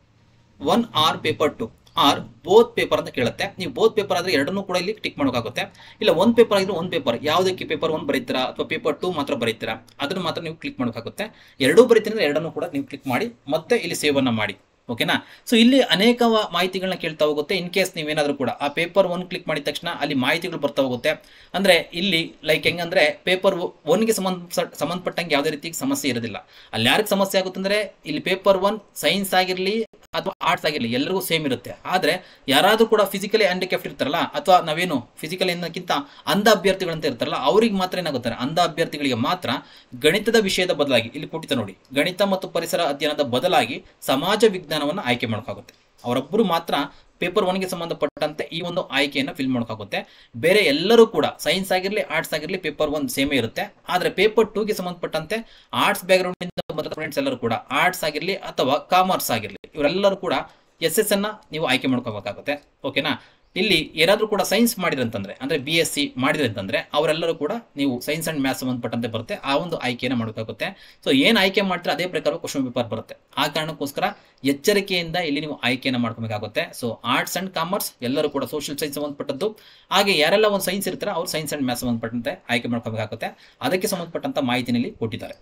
one or paper two or both paper ಅಂತ ಕೇಳುತ್ತೆ. ನೀವು ಬೋತ್ ಪೇಪರ್ ಆದರೆ ಎರಡನ್ನೂ ಕೂಡ ಇಲ್ಲಿ ಟಿಕ್ ಮಾಡೋಕ್ಕಾಗುತ್ತೆ. ಇಲ್ಲ ಒಂದು ಪೇಪರ್ ಆಗಿದ್ರೆ ಒಂದು ಪೇಪರ್ ಯಾವುದಕ್ಕೆ ಪೇಪರ್ ಒನ್ ಬರೀತೀರಾ ಅಥವಾ ಪೇಪರ್ ಟು ಮಾತ್ರ ಬರೀತೀರಾ ಅದನ್ನು ಮಾತ್ರ ನೀವು ಕ್ಲಿಕ್ ಮಾಡೋಕ್ಕಾಗುತ್ತೆ. ಎರಡೂ ಬರೀತೀನಿ ಅಂದರೆ ಎರಡನ್ನೂ ಕೂಡ ನೀವು ಕ್ಲಿಕ್ ಮಾಡಿ ಮತ್ತೆ ಇಲ್ಲಿ ಸೇವನ್ನು ಮಾಡಿ. ಓಕೆನಾ, ಸೊ ಇಲ್ಲಿ ಅನೇಕ ಮಾಹಿತಿಗಳನ್ನ ಕೇಳ್ತಾ ಹೋಗುತ್ತೆ. ಇನ್ ಕೇಸ್ ನೀವೇನಾದರೂ ಕೂಡ ಆ ಪೇಪರ್ ಒನ್ ಕ್ಲಿಕ್ ಮಾಡಿದ ತಕ್ಷಣ ಅಲ್ಲಿ ಮಾಹಿತಿಗಳು ಬರ್ತಾ ಹೋಗುತ್ತೆ. ಅಂದರೆ ಇಲ್ಲಿ ಲೈಕ್ ಹೆಂಗಂದ್ರೆ ಪೇಪರ್ ಒನ್ಗೆ ಸಂಬಂಧ ಸಂಬಂಧಪಟ್ಟಂಗೆ ಯಾವುದೇ ರೀತಿ ಸಮಸ್ಯೆ ಇರೋದಿಲ್ಲ. ಅಲ್ಲಿ ಯಾರಿಗೆ ಸಮಸ್ಯೆ ಆಗುತ್ತೆ ಅಂದರೆ ಇಲ್ಲಿ ಪೇಪರ್ ಒನ್ ಸೈನ್ಸ್ ಆಗಿರಲಿ ಅಥವಾ ಆರ್ಟ್ಸ್ ಆಗಿರಲಿ ಎಲ್ಲರಿಗೂ ಸೇಮ್ ಇರುತ್ತೆ. ಆದರೆ ಯಾರಾದರೂ ಕೂಡ ಫಿಸಿಕಲಿ ಹ್ಯಾಂಡಿಕ್ಯಾಪ್ಟ್ ಇರ್ತಾರಲ್ಲ ಅಥವಾ ನಾವೇನು ಫಿಸಿಕಲಿ ಅನ್ನೋಕ್ಕಿಂತ ಅಂಧ ಅಭ್ಯರ್ಥಿಗಳಂತ ಇರ್ತಾರಲ್ಲ ಅವ್ರಿಗೆ ಮಾತ್ರ ಏನಾಗುತ್ತಾರೆ, ಅಂಧ ಅಭ್ಯರ್ಥಿಗಳಿಗೆ ಮಾತ್ರ ಗಣಿತದ ವಿಷಯದ ಬದಲಾಗಿ ಇಲ್ಲಿ ಕೊಟ್ಟಿದ್ದ ನೋಡಿ ಗಣಿತ ಮತ್ತು ಪರಿಸರ ಅಧ್ಯಯನದ ಬದಲಾಗಿ ಸಮಾಜ ವಿಜ್ಞಾನವನ್ನು ಆಯ್ಕೆ ಮಾಡೋಕ್ಕಾಗುತ್ತೆ. ಅವರೊಬ್ಬರು ಮಾತ್ರ ಪೇಪರ್ ಒನ್ಗೆ ಸಂಬಂಧಪಟ್ಟಂತೆ ಈ ಒಂದು ಆಯ್ಕೆಯನ್ನು ಫಿಲ್ ಮಾಡೋಕ್ಕಾಗುತ್ತೆ. ಬೇರೆ ಎಲ್ಲರೂ ಕೂಡ ಸೈನ್ಸ್ ಆಗಿರಲಿ ಆರ್ಟ್ಸ್ ಆಗಿರಲಿ ಪೇಪರ್ ಒನ್ ಸೇಮೇ ಇರುತ್ತೆ. ಆದರೆ ಪೇಪರ್ ಟೂಗೆ ಸಂಬಂಧಪಟ್ಟಂತೆ ಆರ್ಟ್ಸ್ ಬ್ಯಾಕ್ಗ್ರೌಂಡಿಂದ ಬಂದ ಫ್ರೆಂಡ್ಸ್ ಎಲ್ಲರೂ ಕೂಡ ಆರ್ಟ್ಸ್ ಆಗಿರಲಿ ಅಥವಾ ಕಾಮರ್ಸ್ ಆಗಿರಲಿ ಇವರೆಲ್ಲರೂ ಕೂಡ ಎಸ್ ಎಸ್ ಅನ್ನ ನೀವು ಆಯ್ಕೆ ಮಾಡ್ಕೋಬೇಕಾಗುತ್ತೆ. ಓಕೆನಾ, ಇಲ್ಲಿ ಏನಾದರೂ ಕೂಡ ಸೈನ್ಸ್ ಮಾಡಿರಂತಂದ್ರೆ ಅಂದರೆ ಬಿ ಎಸ್ ಸಿ ಮಾಡಿದ್ರೆ ಅಂತಂದರೆ ಅವರೆಲ್ಲರೂ ಕೂಡ ನೀವು ಸೈನ್ಸ್ ಆ್ಯಂಡ್ ಮ್ಯಾಥ್ಸ್ ಸಂಬಂಧಪಟ್ಟಂತೆ ಬರುತ್ತೆ ಆ ಒಂದು ಆಯ್ಕೆಯನ್ನು ಮಾಡೋಕ್ಕಾಗುತ್ತೆ. ಸೊ ಏನು ಆಯ್ಕೆ ಮಾಡ್ತಾರೆ ಅದೇ ಪ್ರಕಾರ ಕ್ವಶನ್ ಪೇಪರ್ ಬರುತ್ತೆ. ಆ ಕಾರಣಕ್ಕೋಸ್ಕರ ಎಚ್ಚರಿಕೆಯಿಂದ ಇಲ್ಲಿ ನೀವು ಆಯ್ಕೆಯನ್ನು ಮಾಡ್ಕೋಬೇಕಾಗುತ್ತೆ. ಸೊ ಆರ್ಟ್ಸ್ ಆ್ಯಂಡ್ ಕಾಮರ್ಸ್ ಎಲ್ಲರೂ ಕೂಡ ಸೋಷಿಯಲ್ ಸೈನ್ಸ್ ಸಂಬಂಧಪಟ್ಟದ್ದು, ಹಾಗೆ ಯಾರೆಲ್ಲ ಒಂದು ಸೈನ್ಸ್ ಇರ್ತಾರೆ ಅವ್ರು ಸೈನ್ಸ್ ಆ್ಯಂಡ್ ಮ್ಯಾಥ್ಸ್ ಸಂಬಂಧಪಟ್ಟಂತೆ ಆಯ್ಕೆ ಮಾಡ್ಕೋಬೇಕಾಗುತ್ತೆ. ಅದಕ್ಕೆ ಸಂಬಂಧಪಟ್ಟಂಥ ಮಾಹಿತಿನಲ್ಲಿ ಕೊಟ್ಟಿದ್ದಾರೆ.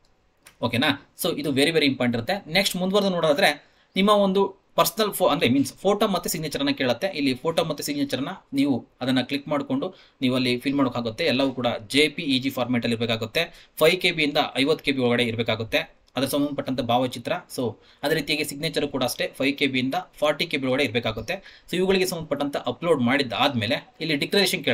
ಓಕೆನಾ, ಸೊ ಇದು ವೆರಿ ವೆರಿ ಇಂಪಾರ್ಟೆಂಟ್ ಇರುತ್ತೆ. ನೆಕ್ಸ್ಟ್ ಮುಂದುವರೆದು ನೋಡೋದಾದ್ರೆ ನಿಮ್ಮ ಒಂದು ಪರ್ಸನಲ್ ಫೋ ಅಂದರೆ ಮೀನ್ಸ್ ಫೋಟೋ ಮತ್ತು ಸಿಗ್ನೇಚರನ್ನ ಕೇಳುತ್ತೆ. ಇಲ್ಲಿ ಫೋಟೋ ಮತ್ತು ಸಿಗ್ನೇಚರ್ನ ನೀವು ಅದನ್ನು ಕ್ಲಿಕ್ ಮಾಡಿಕೊಂಡು ನೀವು ಅಲ್ಲಿ ಫಿಲ್ ಮಾಡೋಕ್ಕಾಗುತ್ತೆ. ಎಲ್ಲವೂ ಕೂಡ ಜೆ ಪಿ ಇ ಜಿ ಫಾರ್ಮೇಟಲ್ಲಿ ಇರಬೇಕಾಗುತ್ತೆ. ಫೈವ್ ಕೆ ಬಿಯಿಂದ ಐವತ್ತು ಕೆ ಬಿ ಒಳಗಡೆ ಇರಬೇಕಾಗುತ್ತೆ ಅದರ ಸಂಬಂಧಪಟ್ಟಂಥ ಭಾವಚಿತ್ರ. ಸೊ ಅದೇ ರೀತಿಯಾಗಿ ಸಿಗ್ನೇಚರ್ ಕೂಡ ಅಷ್ಟೇ ಫೈವ್ ಕೆ ಬಿಯಿಂದ ಫಾರ್ಟಿ ಕೆ ಬಿ ಒಳಗಡೆ ಇರಬೇಕಾಗುತ್ತೆ. ಸೊ ಇವುಗಳಿಗೆ ಸಂಬಂಧಪಟ್ಟಂಥ ಅಪ್ಲೋಡ್ ಮಾಡಿದ್ದಾದಮೇಲೆ ಇಲ್ಲಿ ಡಿಕ್ಲರೇಷನ್ ಕೇಳುತ್ತೆ.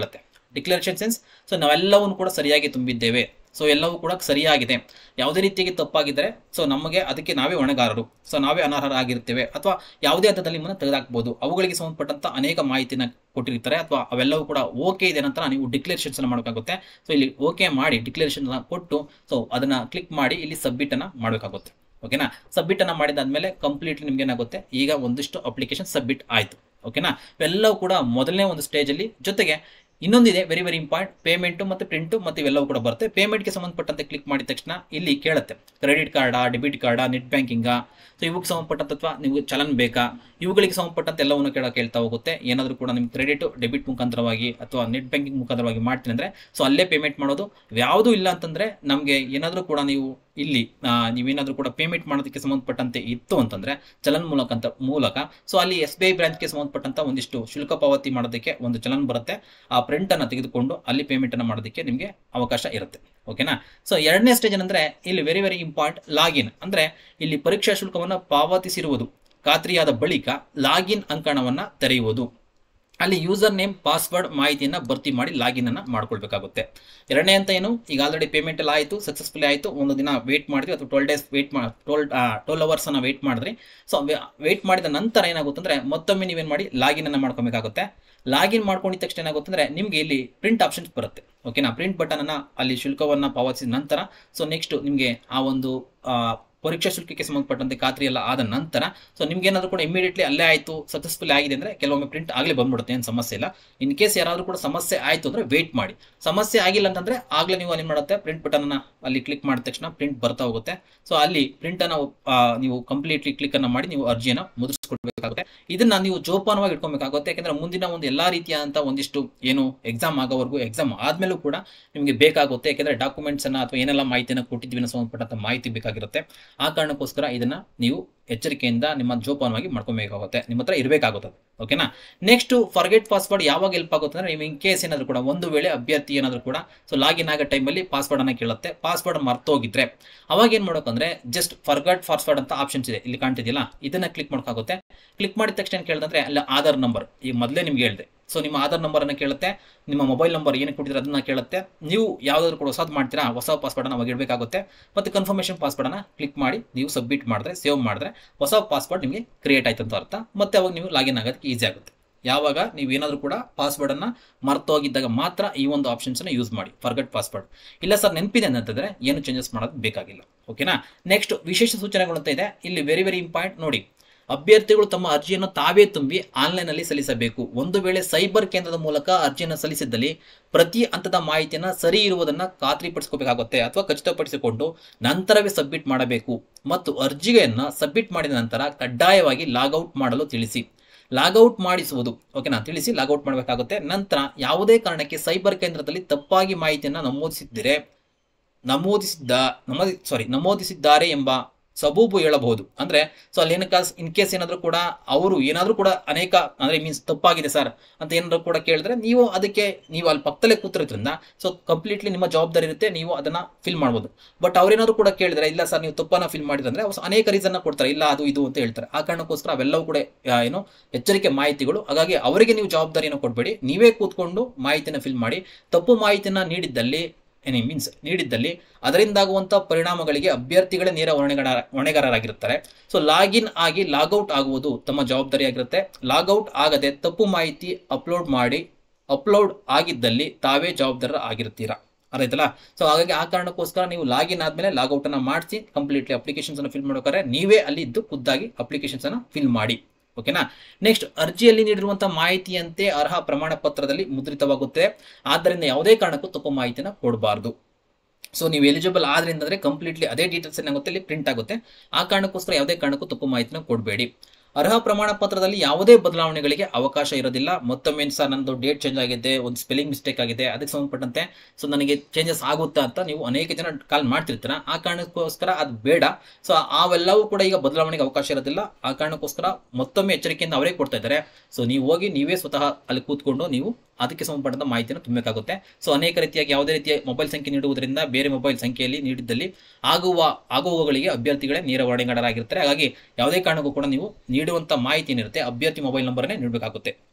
ಡಿಕ್ಲರೇಷನ್ ಸೆನ್ಸ್ ಸೊ ನಾವೆಲ್ಲವನ್ನು ಕೂಡ ಸರಿಯಾಗಿ ತುಂಬಿದ್ದೇವೆ, ಸೊ ಎಲ್ಲವೂ ಕೂಡ ಸರಿಯಾಗಿದೆ, ಯಾವುದೇ ರೀತಿಯಾಗಿ ತಪ್ಪಾಗಿದ್ದರೆ ಸೊ ನಮಗೆ ಅದಕ್ಕೆ ನಾವೇ ಹೊಣೆಗಾರರು, ಸೊ ನಾವೇ ಅನರ್ಹರಾಗಿರ್ತೇವೆ ಅಥವಾ ಯಾವುದೇ ಹಂತದಲ್ಲಿ ನಿಮ್ಮನ್ನು ತೆಗೆದುಹಾಕಬಹುದು. ಅವುಗಳಿಗೆ ಸಂಬಂಧಪಟ್ಟಂತ ಅನೇಕ ಮಾಹಿತಿನ ಕೊಟ್ಟಿರ್ತಾರೆ ಅಥವಾ ಅವೆಲ್ಲವೂ ಕೂಡ ಓಕೆ ಇದೆ ನಂತರ ನೀವು ಡಿಕ್ಲರೇಷನ್ಸ್ ಅನ್ನು ಮಾಡಬೇಕಾಗುತ್ತೆ. ಸೊ ಇಲ್ಲಿ ಓಕೆ ಮಾಡಿ ಡಿಕ್ಲರೇಷನ್ ಕೊಟ್ಟು ಸೊ ಅದನ್ನ ಕ್ಲಿಕ್ ಮಾಡಿ ಇಲ್ಲಿ ಸಬ್ಮಿಟ್ ಅನ್ನ ಮಾಡಬೇಕಾಗುತ್ತೆ. ಓಕೆನಾ, ಸಬ್ಮಿಟ್ ಅನ್ನ ಮಾಡಿದಾದ್ಮೇಲೆ ಕಂಪ್ಲೀಟ್ಲಿ ನಿಮ್ಗೆ ಏನಾಗುತ್ತೆ, ಈಗ ಒಂದಿಷ್ಟು ಅಪ್ಲಿಕೇಶನ್ ಸಬ್ಮಿಟ್ ಆಯ್ತು. ಓಕೆನಾ, ಇವೆಲ್ಲವೂ ಕೂಡ ಮೊದಲನೇ ಒಂದು ಸ್ಟೇಜ್ ಅಲ್ಲಿ. ಜೊತೆಗೆ ಇನ್ನೊಂದಿದೆ ವೆರಿ ವೆರಿ ಇಂಪಾರ್ಟೆಂಟ್, ಪೇಮೆಂಟ್ ಮತ್ತೆ ಪ್ರಿಂಟ್ ಮತ್ತೆ ಇವೆಲ್ಲವೂ ಕೂಡ ಬರುತ್ತೆ. ಪೇಮೆಂಟ್ಗೆ ಸಂಬಂಧಪಟ್ಟಂತೆ ಕ್ಲಿಕ್ ಮಾಡಿದ ತಕ್ಷಣ ಇಲ್ಲಿ ಕೇಳುತ್ತೆ ಕ್ರೆಡಿಟ್ ಕಾರ್ಡಾ, ಡೆಬಿಟ್ ಕಾರ್ಡಾ, ನೆಟ್ ಬ್ಯಾಂಕಿಂಗಾ, ಸೊ ಇವಕ್ಕೆ ಸಂಬಂಧಪಟ್ಟಂತ ಅಥವಾ ನೀವು ಚಲನ್ ಬೇಕಾ, ಇವುಗಳಿಗೆ ಸಂಬಂಧಪಟ್ಟಂತೆ ಎಲ್ಲವನ್ನು ಕೇಳ ಕೇಳ್ತಾ ಹೋಗುತ್ತೆ. ಏನಾದರೂ ಕೂಡ ನಿಮ್ಗೆ ಕ್ರೆಡಿಟ್ ಡೆಬಿಟ್ ಮುಖಾಂತರವಾಗಿ ಅಥವಾ ನೆಟ್ ಬ್ಯಾಂಕಿಂಗ್ ಮುಖಾಂತರವಾಗಿ ಮಾಡ್ತೀನಿ ಅಂದ್ರೆ ಸೊ ಅಲ್ಲೇ ಪೇಮೆಂಟ್ ಮಾಡೋದು. ಯಾವುದೂ ಇಲ್ಲ ಅಂತಂದ್ರೆ ನಮಗೆ ಏನಾದರೂ ಕೂಡ ನೀವು ಇಲ್ಲಿ ನೀವೇನಾದರೂ ಕೂಡ ಪೇಮೆಂಟ್ ಮಾಡೋದಕ್ಕೆ ಸಂಬಂಧಪಟ್ಟಂತೆ ಇತ್ತು ಅಂತಂದ್ರೆ ಚಲನ್ ಮೂಲಕ ಅಂತ ಮೂಲಕ ಸೊ ಅಲ್ಲಿ ಎಸ್ ಬಿ ಐ ಬ್ರಾಂಚ್ಗೆ ಸಂಬಂಧಪಟ್ಟಂತ ಒಂದಿಷ್ಟು ಶುಲ್ಕ ಪಾವತಿ ಮಾಡೋದಕ್ಕೆ ಒಂದು ಚಲನ್ ಬರುತ್ತೆ. ಆ ಪ್ರಿಂಟ್ ಅನ್ನ ತೆಗೆದುಕೊಂಡು ಅಲ್ಲಿ ಪೇಮೆಂಟ್ ಅನ್ನ ಮಾಡೋದಕ್ಕೆ ನಿಮಗೆ ಅವಕಾಶ ಇರುತ್ತೆ. ಓಕೆನಾ, ಸೊ ಎರಡನೇ ಸ್ಟೇಜ್ ಏನಂದ್ರೆ ಇಲ್ಲಿ ವೆರಿ ವೆರಿ ಇಂಪಾರ್ಟೆಂಟ್ ಲಾಗಿನ್, ಅಂದ್ರೆ ಇಲ್ಲಿ ಪರೀಕ್ಷಾ ಶುಲ್ಕವನ್ನು ಪಾವತಿಸಿರುವುದು ಖಾತ್ರಿಯಾದ ಬಳಿಕ ಲಾಗಿನ್ ಅಂಕಣವನ್ನ ತೆರೆಯುವುದು. ಅಲ್ಲಿ ಯೂಸರ್ ನೇಮ್ ಪಾಸ್ವರ್ಡ್ ಮಾಹಿತಿಯನ್ನ ಭರ್ತಿ ಮಾಡಿ ಲಾಗಿನ್ ಅನ್ನ ಮಾಡ್ಕೊಳ್ಬೇಕಾಗುತ್ತೆ. ಎರಡನೇ ಅಂತ ಏನು, ಈಗ ಆಲ್ರೆಡಿ ಪೇಮೆಂಟ್ ಎಲ್ಲ ಆಯಿತು, ಸಕ್ಸಸ್ಫುಲಿ ಆಯಿತು, ಒಂದು ದಿನ ವೇಟ್ ಮಾಡಿದ್ವಿ ಅಥವಾ ಟ್ವೆಲ್ ಡೇಸ್ ವೇಟ್ ಮಾಡಿ ಟ್ವೆಲ್ ಟ್ವೆಲ್ ಅವರ್ಸ್ ಅನ್ನ ವೇಟ್ ಮಾಡಿದ್ರಿ. ಸೊ ವೇಟ್ ಮಾಡಿದ ನಂತರ ಏನಾಗುತ್ತೆ ಅಂದ್ರೆ ಮತ್ತೊಮ್ಮೆ ನೀವೇನು ಮಾಡಿ ಲಾಗಿನ್ ಅನ್ನ ಮಾಡ್ಕೊಬೇಕಾಗುತ್ತೆ. ಲಾಗಿನ್ ಮಾಡ್ಕೊಂಡಿದ ತಕ್ಷಣ ಏನಾಗುತ್ತೆ ಅಂದ್ರೆ ನಿಮ್ಗೆ ಇಲ್ಲಿ ಪ್ರಿಂಟ್ ಆಪ್ಷನ್ಸ್ ಬರುತ್ತೆ. ಓಕೆನಾ, ಪ್ರಿಂಟ್ ಬಟನ್ ಅನ್ನ ಅಲ್ಲಿ ಶುಲ್ಕವನ್ನ ಪಾವತಿಸಿದ ನಂತರ ಸೊ ನೆಕ್ಸ್ಟ್ ನಿಮಗೆ ಆ ಒಂದು ಪರೀಕ್ಷಾ ಶುಲ್ಕಕ್ಕೆ ಸಂಬಂಧಪಟ್ಟಂತೆ ಖಾತ್ರಿ ಎಲ್ಲ ಆದ ನಂತರ ಸೊ ನಿಮ್ಗೆ ಏನಾದರೂ ಕೂಡ ಇಮಿಡಿಯೇಟ್ಲಿ ಅಲ್ಲೇ ಆಯಿತು, ಸಕ್ಸಸ್ಫುಲ್ ಆಗಿದೆ ಅಂದ್ರೆ ಕೆಲವೊಮ್ಮೆ ಪ್ರಿಂಟ್ ಆಗಲೇ ಬಂದ್ಬಿಡುತ್ತೆ, ಏನು ಸಮಸ್ಯೆ ಇಲ್ಲ. ಇನ್ ಕೇಸ್ ಯಾರಾದರೂ ಕೂಡ ಸಮಸ್ಯೆ ಆಯಿತು ಅಂದ್ರೆ ವೇಟ್ ಮಾಡಿ. ಸಮಸ್ಯೆ ಆಗಿಲ್ಲ ಅಂತಂದ್ರೆ ಆಗಲೇ ನೀವು ಅಲ್ಲಿ ಮಾಡುತ್ತೆ ಪ್ರಿಂಟ್ ಬಟನ್ ಅನ್ನ ಅಲ್ಲಿ ಕ್ಲಿಕ್ ಮಾಡಿದ ತಕ್ಷಣ ಪ್ರಿಂಟ್ ಬರ್ತಾ ಹೋಗುತ್ತೆ. ಸೊ ಅಲ್ಲಿ ಪ್ರಿಂಟ್ ಅನ್ನ ನೀವು ಕಂಪ್ಲೀಟ್ಲಿ ಕ್ಲಿಕ್ ಅನ್ನ ಮಾಡಿ ನೀವು ಅರ್ಜಿಯನ್ನು ಮುದ್ರಿಸ್ಕೊಳ್ಬೇಕಾಗುತ್ತೆ. ಇದನ್ನ ನೀವು ಜೋಪಾನವಾಗಿ ಇಟ್ಕೊಬೇಕಾಗುತ್ತೆ, ಯಾಕಂದ್ರೆ ಮುಂದಿನ ಒಂದು ಎಲ್ಲಾ ರೀತಿಯಾದಂತಹ ಒಂದಿಷ್ಟು ಏನು ಎಕ್ಸಾಮ್ ಆಗೋವರೆಗೂ, ಎಕ್ಸಾಮ್ ಆದ್ಮೇಲೂ ಕೂಡ ನಿಮಗೆ ಬೇಕಾಗುತ್ತೆ. ಯಾಕಂದ್ರೆ ಡಾಕ್ಯುಮೆಂಟ್ಸ್ ಅನ್ನ ಅಥವಾ ಏನೆಲ್ಲ ಮಾಹಿತಿಯನ್ನು ಕೊಟ್ಟಿದ್ವಿ ಸಂಬಂಧಪಟ್ಟಂತ ಮಾಹಿತಿ ಬೇಕಾಗಿರುತ್ತೆ. ಆ ಕಾರಣಕ್ಕೋಸ್ಕರ ಇದನ್ನ ನೀವು ಎಚ್ಚರಿಕೆಯಿಂದ ನಿಮ್ಮ ಜೋಪಾನವಾಗಿ ಮಾಡ್ಕೊಬೇಕಾಗುತ್ತೆ, ನಿಮ್ಮ ಹತ್ರ ಇರಬೇಕಾಗುತ್ತದೆ. ಓಕೆನಾ, ನೆಕ್ಸ್ಟ್ ಫರ್ಗೆಟ್ ಪಾಸ್ವರ್ಡ್ ಯಾವಾಗ ಹೆಲ್ಪ್ ಆಗುತ್ತೆ ಅಂದ್ರೆ ನೀವು ಇನ್ ಕೇಸ್ ಏನಾದರೂ ಕೂಡ ಒಂದು ವೇಳೆ ಅಭ್ಯರ್ಥಿ ಏನಾದರೂ ಕೂಡ ಸೊ ಲಾಗಿನ್ ಆಗೋ ಟೈಮಲ್ಲಿ ಪಾಸ್ವರ್ಡ್ ಅನ್ನ ಕೇಳುತ್ತೆ, ಪಾಸ್ವರ್ಡ್ ಮರ್ತೋಗಿದ್ರೆ ಅವಾಗ ಏನ್ ಮಾಡೋಕಂದ್ರೆ ಜಸ್ಟ್ ಫರ್ಗೆಟ್ ಪಾಸ್ವರ್ಡ್ ಅಂತ ಆಪ್ಷನ್ಸ್ ಇದೆ, ಇಲ್ಲಿ ಕಾಣ್ತಿದೆಯಲ್ಲ, ಇದನ್ನ ಕ್ಲಿಕ್ ಮಾಡೋಕ್ಕಾಗುತ್ತೆ. ಕ್ಲಿಕ್ ಮಾಡಿದ ತಕ್ಷಣ ಏನು ಕೇಳಿದ್ರೆ ಅಲ್ಲಿ ಆಧಾರ್ ನಂಬರ್, ಈಗ ಮೊದಲೇ ನಿಮ್ಗೆ ಹೇಳಿದೆ, ಸೊ ನಿಮ್ಮ ಆಧಾರ್ ನಂಬರ್ ಅನ್ನ ಕೇಳುತ್ತೆ, ನಿಮ್ಮ ಮೊಬೈಲ್ ನಂಬರ್ ಏನು ಕೊಟ್ಟಿದ್ರೆ ಅದನ್ನ ಕೇಳುತ್ತೆ. ನೀವು ಯಾವ್ದಾದ್ರು ಕೂಡ ಹೊಸದು ಮಾಡ್ತೀರಾ, ಹೊಸ ಪಾಸ್ವರ್ಡ್ ಅನ್ನ ಅವಾಗ ಇಡಬೇಕಾಗುತ್ತೆ. ಮತ್ತೆ ಕನ್ಫರ್ಮೇಷನ್ ಪಾಸ್ವರ್ಡ್ ಅನ್ನ ಕ್ಲಿಕ್ ಮಾಡಿ ನೀವು ಸಬ್ಮಿಟ್ ಮಾಡಿದ್ರೆ, ಸೇವ್ ಮಾಡಿದ್ರೆ ಹೊಸ ಪಾಸ್ವರ್ಡ್ ನಿಮಗೆ ಕ್ರಿಯೇಟ್ ಆಯ್ತು ಅಂತ ಅರ್ಥ. ಮತ್ತೆ ಅವಾಗ ನೀವು ಲಾಗಿನ್ ಆಗೋದಕ್ಕೆ ಈಸಿ ಆಗುತ್ತೆ. ಯಾವಾಗ ನೀವು ಏನಾದರೂ ಕೂಡ ಪಾಸ್ವರ್ಡ್ ಅನ್ನ ಮರ್ತೋಗಿದ್ದಾಗ ಮಾತ್ರ ಈ ಒಂದು ಆಪ್ಷನ್ಸ್ ಅನ್ನ ಯೂಸ್ ಮಾಡಿ, ಫರ್ಗೆಟ್ ಪಾಸ್ವರ್ಡ್. ಇಲ್ಲ ಸರ್ ನೆನಪಿದೆ ಅಂತಂದ್ರೆ ಏನು ಚೇಂಜಸ್ ಮಾಡೋದು ಬೇಕಾಗಿಲ್ಲ. ಓಕೆನಾ, ನೆಕ್ಸ್ಟ್ ವಿಶೇಷ ಸೂಚನೆಗಳು ಅಂತ ಇದೆ, ಇಲ್ಲಿ ವೆರಿ ವೆರಿ ಇಂಪಾರ್ಟೆಂಟ್ ನೋಡಿ. ಅಭ್ಯರ್ಥಿಗಳು ತಮ್ಮ ಅರ್ಜಿಯನ್ನು ತಾವೇ ತುಂಬಿ ಆನ್ಲೈನ್ ಅಲ್ಲಿ ಸಲ್ಲಿಸಬೇಕು. ಒಂದು ವೇಳೆ ಸೈಬರ್ ಕೇಂದ್ರದ ಮೂಲಕ ಅರ್ಜಿಯನ್ನು ಸಲ್ಲಿಸಿದ್ದಲ್ಲಿ ಪ್ರತಿ ಹಂತದ ಮಾಹಿತಿಯನ್ನ ಸರಿ ಇರುವುದನ್ನ ಖಾತ್ರಿಪಡಿಸಿಕೋಬೇಕಾಗುತ್ತೆ ಅಥವಾ ಖಚಿತಪಡಿಸಿಕೊಂಡು ನಂತರವೇ ಸಬ್ಮಿಟ್ ಮಾಡಬೇಕು. ಮತ್ತು ಅರ್ಜಿಯನ್ನು ಸಬ್ಮಿಟ್ ಮಾಡಿದ ನಂತರ ಕಡ್ಡಾಯವಾಗಿ ಲಾಗೌಟ್ ಮಾಡಲು ತಿಳಿಸಿ. ಲಾಗೌಟ್ ಮಾಡಿಸುವುದು ಓಕೆನಾ, ತಿಳಿಸಿ ಲಾಗೌಟ್ ಮಾಡಬೇಕಾಗುತ್ತೆ. ನಂತರ ಯಾವುದೇ ಕಾರಣಕ್ಕೆ ಸೈಬರ್ ಕೇಂದ್ರದಲ್ಲಿ ತಪ್ಪಾಗಿ ಮಾಹಿತಿಯನ್ನು ನಮೂದಿಸಿದ್ದರೆ ನಮೂದಿಸಿದ್ದ ನಮೂದಿ ಸಾರಿ ನಮೂದಿಸಿದ್ದಾರೆ ಎಂಬ ಸಬೂಬು ಹೇಳಬಹುದು. ಅಂದ್ರೆ ಸೊ ಅಲ್ಲಿ ಏನಕ್ಕ ಇನ್ ಕೇಸ್ ಏನಾದರೂ ಕೂಡ ಅವರು ಏನಾದರೂ ಕೂಡ ಅನೇಕ ಅಂದ್ರೆ ಮೀನ್ಸ್ ತಪ್ಪಾಗಿದೆ ಸರ್ ಅಂತ ಏನಾದರೂ ಕೂಡ ಕೇಳಿದ್ರೆ ನೀವು ಅದಕ್ಕೆ ನೀವು ಅಲ್ಲಿ ಪಕ್ಕದಲ್ಲೇ ಕೂತಿರೋದ್ರಿಂದ ಸೊ ಕಂಪ್ಲೀಟ್ಲಿ ನಿಮ್ಮ ಜವಾಬ್ದಾರಿ ಇರುತ್ತೆ, ನೀವು ಅದನ್ನ ಫಿಲ್ ಮಾಡ್ಬೋದು. ಬಟ್ ಅವ್ರೇನಾದ್ರು ಕೂಡ ಕೇಳಿದ್ರೆ ಇಲ್ಲ ಸರ್ ನೀವು ತಪ್ಪನ್ನ ಫಿಲ್ ಮಾಡಿದ್ರೆ ಅನೇಕ ರೀಸನ್ ಕೊಡ್ತಾರೆ, ಇಲ್ಲ ಅದು ಇದು ಅಂತ ಹೇಳ್ತಾರೆ. ಆ ಕಾರಣಕ್ಕೋಸ್ಕರ ಅವೆಲ್ಲವೂ ಕೂಡ ಏನು ಎಚ್ಚರಿಕೆ ಮಾಹಿತಿಗಳು. ಹಾಗಾಗಿ ಅವರಿಗೆ ನೀವು ಜವಾಬ್ದಾರಿಯನ್ನು ಕೊಡಬೇಡಿ, ನೀವೇ ಕೂತ್ಕೊಂಡು ಮಾಹಿತಿನ ಫಿಲ್ ಮಾಡಿ. ತಪ್ಪು ಮಾಹಿತಿನ ನೀಡಿದ್ದಲ್ಲಿ ಎನಿ ಮೀನ್ಸ್ ನೀಡಿದ್ದಲ್ಲಿ ಅದರಿಂದಾಗುವಂಥ ಪರಿಣಾಮಗಳಿಗೆ ಅಭ್ಯರ್ಥಿಗಳೇ ನೇರ ಹೊಣೆಗಾರ ಹೊಣೆಗಾರರಾಗಿರುತ್ತಾರೆ. ಸೊ ಲಾಗಿನ್ ಆಗಿ ಲಾಗೌಟ್ ಆಗುವುದು ತಮ್ಮ ಜವಾಬ್ದಾರಿಯಾಗಿರುತ್ತೆ. ಲಾಗೌಟ್ ಆಗದೆ ತಪ್ಪು ಮಾಹಿತಿ ಅಪ್ಲೋಡ್ ಮಾಡಿ ಅಪ್ಲೋಡ್ ಆಗಿದ್ದಲ್ಲಿ ತಾವೇ ಜವಾಬ್ದಾರ ಆಗಿರ್ತೀರಾ, ಅರ್ಥಾಯ್ತಲ್ಲ. ಸೊ ಹಾಗಾಗಿ ಆ ಕಾರಣಕ್ಕೋಸ್ಕರ ನೀವು ಲಾಗಿನ್ ಆದ್ಮೇಲೆ ಲಾಗೌಟ್ ಅನ್ನ ಮಾಡಿಸಿ ಕಂಪ್ಲೀಟ್ಲಿ ಅಪ್ಲಿಕೇಶನ್ಸ್ ಅನ್ನು ಫಿಲ್ ಮಾಡ್ಬೇಕಾದ್ರೆ ನೀವೇ ಅಲ್ಲಿ ಇದ್ದು ಖುದ್ದಾಗಿ ಅಪ್ಲಿಕೇಶನ್ಸ್ ಅನ್ನು ಫಿಲ್ ಮಾಡಿ. ಓಕೆನಾ, ನೆಕ್ಸ್ಟ್ ಅರ್ಜಿಯಲ್ಲಿ ನೀಡಿರುವಂತಹ ಮಾಹಿತಿಯಂತೆ ಅರ್ಹ ಪ್ರಮಾಣ ಪತ್ರದಲ್ಲಿ ಮುದ್ರಿತವಾಗುತ್ತೆ. ಆದ್ದರಿಂದ ಯಾವುದೇ ಕಾರಣಕ್ಕೂ ತಪ್ಪು ಮಾಹಿತಿನ ಕೊಡಬಾರ್ದು. ಸೊ ನೀವು ಎಲಿಜಿಬಲ್ ಆದ್ರಿಂದ ಅಂದ್ರೆ ಕಂಪ್ಲೀಟ್ಲಿ ಅದೇ ಡೀಟೇಲ್ಸ್ ಏನಾಗುತ್ತೆ ಇಲ್ಲಿ ಪ್ರಿಂಟ್ ಆಗುತ್ತೆ. ಆ ಕಾರಣಕ್ಕೋಸ್ಕರ ಯಾವುದೇ ಕಾರಣಕ್ಕೂ ತಪ್ಪು ಮಾಹಿತಿನ ಕೊಡಬೇಡಿ. ಅರ್ಹ ಪ್ರಮಾಣ ಪತ್ರದಲ್ಲಿ ಯಾವುದೇ ಬದಲಾವಣೆಗಳಿಗೆ ಅವಕಾಶ ಇರೋದಿಲ್ಲ. ಮತ್ತೊಮ್ಮೆ ಸರ್ ನಂದು ಡೇಟ್ ಚೇಂಜ್ ಆಗಿದೆ, ಒಂದು ಸ್ಪೆಲ್ಲಿಂಗ್ ಮಿಸ್ಟೇಕ್ ಆಗಿದೆ, ಅದಕ್ಕೆ ಸಂಬಂಧಪಟ್ಟಂತೆ ಸೊ ನನಗೆ ಚೇಂಜಸ್ ಆಗುತ್ತಾ ಅಂತ ನೀವು ಅನೇಕ ಜನ ಕಾಲ್ ಮಾಡ್ತಿರ್ತೀರ. ಆ ಕಾರಣಕ್ಕೋಸ್ಕರ ಅದು ಬೇಡ. ಸೊ ಅವೆಲ್ಲವೂ ಕೂಡ ಈಗ ಬದಲಾವಣೆಗೆ ಅವಕಾಶ ಇರೋದಿಲ್ಲ. ಆ ಕಾರಣಕ್ಕೋಸ್ಕರ ಮತ್ತೊಮ್ಮೆ ಎಚ್ಚರಿಕೆಯಿಂದ ಅವರೇ ಕೊಡ್ತಾ ಇದ್ದಾರೆ. ಸೊ ನೀವು ಹೋಗಿ ನೀವೇ ಸ್ವತಃ ಅಲ್ಲಿ ಕೂತ್ಕೊಂಡು ನೀವು ಅದಕ್ಕೆ ಸಂಬಂಧಪಟ್ಟಂತ ಮಾಹಿತಿಯನ್ನು ತುಂಬಬೇಕಾಗುತ್ತೆ. ಸೊ ಅನೇಕ ರೀತಿಯಾಗಿ ಯಾವುದೇ ರೀತಿಯ ಮೊಬೈಲ್ ಸಂಖ್ಯೆ ನೀಡುವುದರಿಂದ ಬೇರೆ ಮೊಬೈಲ್ ಸಂಖ್ಯೆಯಲ್ಲಿ ನೀಡಿದ್ದಲ್ಲಿ ಆಗುವ ಆಗುವಗಳಿಗೆ ಅಭ್ಯರ್ಥಿಗಳೇ ನೇರ ಹೊಣೆಗಾರರಾಗಿರ್ತಾರೆ. ಹಾಗಾಗಿ ಯಾವುದೇ ಕಾರಣಕ್ಕೂ ಕೂಡ ನೀವು ನೀಡುವಂಥ ಮಾಹಿತಿ ಏನಿರುತ್ತೆ ಅಭ್ಯರ್ಥಿ ಮೊಬೈಲ್ ನಂಬರ್ನೇ ನೀಡಬೇಕಾಗುತ್ತೆ.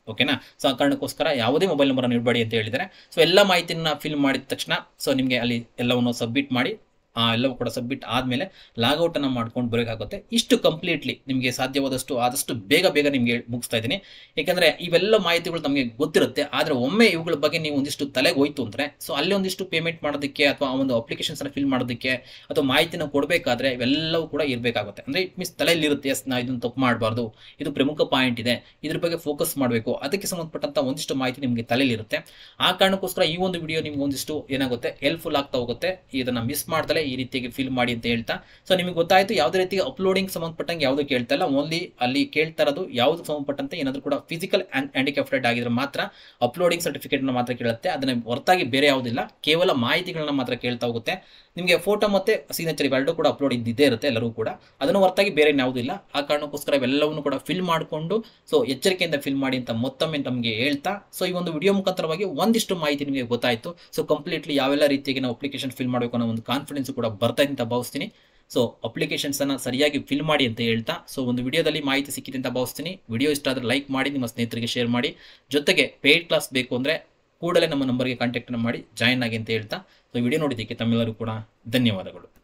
ಓಕೆನಾ. ಸೊ ಆ ಕಾರಣಕ್ಕೋಸ್ಕರ ಯಾವುದೇ ಮೊಬೈಲ್ ನಂಬರನ್ನು ಇಡಬೇಡಿ ಅಂತ ಹೇಳಿದ್ದಾರೆ. ಸೊ ಎಲ್ಲ ಮಾಹಿತಿನ ಫಿಲ್ ಮಾಡಿದ ತಕ್ಷಣ ಸೊ ನಿಮಗೆ ಅಲ್ಲಿ ಎಲ್ಲವನ್ನು ಸಬ್ಮಿಟ್ ಮಾಡಿ ಆ ಎಲ್ಲವೂ ಕೂಡ ಸಬ್ಮಿಟ್ ಆದಮೇಲೆ ಲಾಗೌಟನ್ನು ಮಾಡ್ಕೊಂಡು ಬರೋಕ್ಕಾಗುತ್ತೆ. ಇಷ್ಟು ಕಂಪ್ಲೀಟ್ಲಿ ನಿಮಗೆ ಸಾಧ್ಯವಾದಷ್ಟು ಆದಷ್ಟು ಬೇಗ ಬೇಗ ನಿಮಗೆ ಮುಗಿಸ್ತಾ ಇದ್ದೀನಿ. ಏಕೆಂದರೆ ಇವೆಲ್ಲ ಮಾಹಿತಿಗಳು ನಮಗೆ ಗೊತ್ತಿರುತ್ತೆ, ಆದರೆ ಒಮ್ಮೆ ಇವುಗಳ ಬಗ್ಗೆ ನೀವು ಒಂದಿಷ್ಟು ತಲೆಗೆ ಹೋಯ್ತು ಅಂದರೆ ಸೊ ಅಲ್ಲಿ ಒಂದಿಷ್ಟು ಪೇಮೆಂಟ್ ಮಾಡೋದಕ್ಕೆ ಅಥವಾ ಒಂದು ಅಪ್ಲಿಕೇಶನ್ಸನ್ನು ಫಿಲ್ ಮಾಡೋದಕ್ಕೆ ಅಥವಾ ಮಾಹಿತಿನ ಕೊಡಬೇಕಾದ್ರೆ ಇವೆಲ್ಲವೂ ಕೂಡ ಇರಬೇಕಾಗುತ್ತೆ. ಅಂದರೆ ಇಟ್ ಮೀನ್ಸ್ ತಲೆಯಲ್ಲಿರುತ್ತೆ, ಎಸ್ ನಾ ಇದನ್ನು ತಪ್ಪು ಮಾಡಬಾರ್ದು, ಇದು ಪ್ರಮುಖ ಪಾಯಿಂಟ್ ಇದೆ, ಇದ್ರ ಬಗ್ಗೆ ಫೋಕಸ್ ಮಾಡಬೇಕು, ಅದಕ್ಕೆ ಸಂಬಂಧಪಟ್ಟಂಥ ಒಂದಿಷ್ಟು ಮಾಹಿತಿ ನಿಮಗೆ ತಲೆಯಲ್ಲಿರುತ್ತೆ. ಆ ಕಾರಣಕ್ಕೋಸ್ಕರ ಈ ಒಂದು ವಿಡಿಯೋ ನಿಮ್ಗೆ ಒಂದಿಷ್ಟು ಏನಾಗುತ್ತೆ ಹೆಲ್ಪ್ಫುಲ್ ಆಗ್ತಾ ಹೋಗುತ್ತೆ. ಇದನ್ನು ಮಿಸ್ ಮಾಡ್ದಲೇ ಈ ರೀತಿಯಾಗಿ ಫಿಲ್ ಮಾಡಿ ಅಂತ ಹೇಳ್ತಾ ಸೊ ನಿಮಗೆ ಗೊತ್ತಾಯಿತು ಯಾವುದೇ ರೀತಿ ಅಪ್ಲೋಡಿಂಗ್ ಸಂಬಂಧಪಟ್ಟಂಗೆ ಯಾವುದು ಕೇಳ್ತಾ ಇಲ್ಲ. ಓನ್ಲಿ ಅಲ್ಲಿ ಕೇಳ್ತಾ ಇರೋದು ಯಾವುದು ಸಂಬಂಧಪಟ್ಟಂತೆ ಏನಾದರೂ ಕೂಡ ಫಿಸಿಕಲ್ ಹ್ಯಾಂಡಿಕ್ಯಾಪ್ಟೆಡ್ ಆಗಿದ್ರೆ ಮಾತ್ರ ಅಪ್ಲೋಡಿಂಗ್ ಸರ್ಟಿಫಿಕೇಟ್ನ ಮಾತ್ರ ಕೇಳುತ್ತೆ. ಅದನ್ನ ಹೊರತಾಗಿ ಬೇರೆ ಯಾವುದಿಲ್ಲ, ಕೇವಲ ಮಾಹಿತಿಗಳನ್ನ ಮಾತ್ರ ಕೇಳ್ತಾ ಹೋಗುತ್ತೆ. ನಿಮಗೆ ಫೋಟೋ ಮತ್ತು ಸಿಗ್ನೇಚರ್ ಇವೆರಡೂ ಕೂಡ ಅಪ್ಲೋಡ್ ಇದ್ದಿದ್ದೇ ಇರುತ್ತೆ ಎಲ್ಲರೂ ಕೂಡ, ಅದನ್ನು ಹೊರತಾಗಿ ಬೇರೆ ಯಾವುದೂ ಇಲ್ಲ. ಆ ಕಾರಣಕ್ಕೋಸ್ಕರ ಇವೆಲ್ಲವನ್ನು ಕೂಡ ಫಿಲ್ ಮಾಡಿಕೊಂಡು ಸೊ ಎಚ್ಚರಿಕೆಯಿಂದ ಫಿಲ್ ಮಾಡಿ ಅಂತ ಮತ್ತೊಮ್ಮೆ ನಮಗೆ ಹೇಳ್ತಾ ಸೊ ಈ ಒಂದು ವಿಡಿಯೋ ಮುಖಾಂತರವಾಗಿ ಒಂದಿಷ್ಟು ಮಾಹಿತಿ ನಿಮಗೆ ಗೊತ್ತಾಯಿತು. ಸೊ ಕಂಪ್ಲೀಟ್ಲಿ ಯಾವೆಲ್ಲ ರೀತಿಯಾಗಿ ನಾವು ಅಪ್ಲಿಕೇಶನ್ ಫಿಲ್ ಮಾಡಬೇಕು ಅನ್ನೋ ಒಂದು ಕಾನ್ಫಿಡೆನ್ಸ್ ಕೂಡ ಬರ್ತಾ ಇದೆ ಅಂತ ಭಾವಿಸ್ತೀನಿ. ಸೊ ಅಪ್ಲಿಕೇಶನ್ಸನ್ನು ಸರಿಯಾಗಿ ಫಿಲ್ ಮಾಡಿ ಅಂತ ಹೇಳ್ತಾ ಸೊ ಒಂದು ವಿಡಿಯೋದಲ್ಲಿ ಮಾಹಿತಿ ಸಿಕ್ಕಿದೆ ಅಂತ ಭಾವಿಸ್ತೀನಿ. ವಿಡಿಯೋ ಇಷ್ಟ ಆದರೆ ಲೈಕ್ ಮಾಡಿ, ನಿಮ್ಮ ಸ್ನೇಹಿತರಿಗೆ ಶೇರ್ ಮಾಡಿ. ಜೊತೆಗೆ ಪೇಯ್ಡ್ ಕ್ಲಾಸ್ ಬೇಕು ಅಂದರೆ ಕೂಡಲೇ ನಮ್ಮ ನಂಬರ್ಗೆ ಕಾಂಟ್ಯಾಕ್ಟ್ ಮಾಡಿ ಜಾಯಿನ್ ಆಗಿ ಅಂತ ಹೇಳ್ತಾ ಸೊ ವಿಡಿಯೋ ನೋಡಿದ್ದಕ್ಕೆ ತಮ್ಮೆಲ್ಲರೂ ಕೂಡ ಧನ್ಯವಾದಗಳು.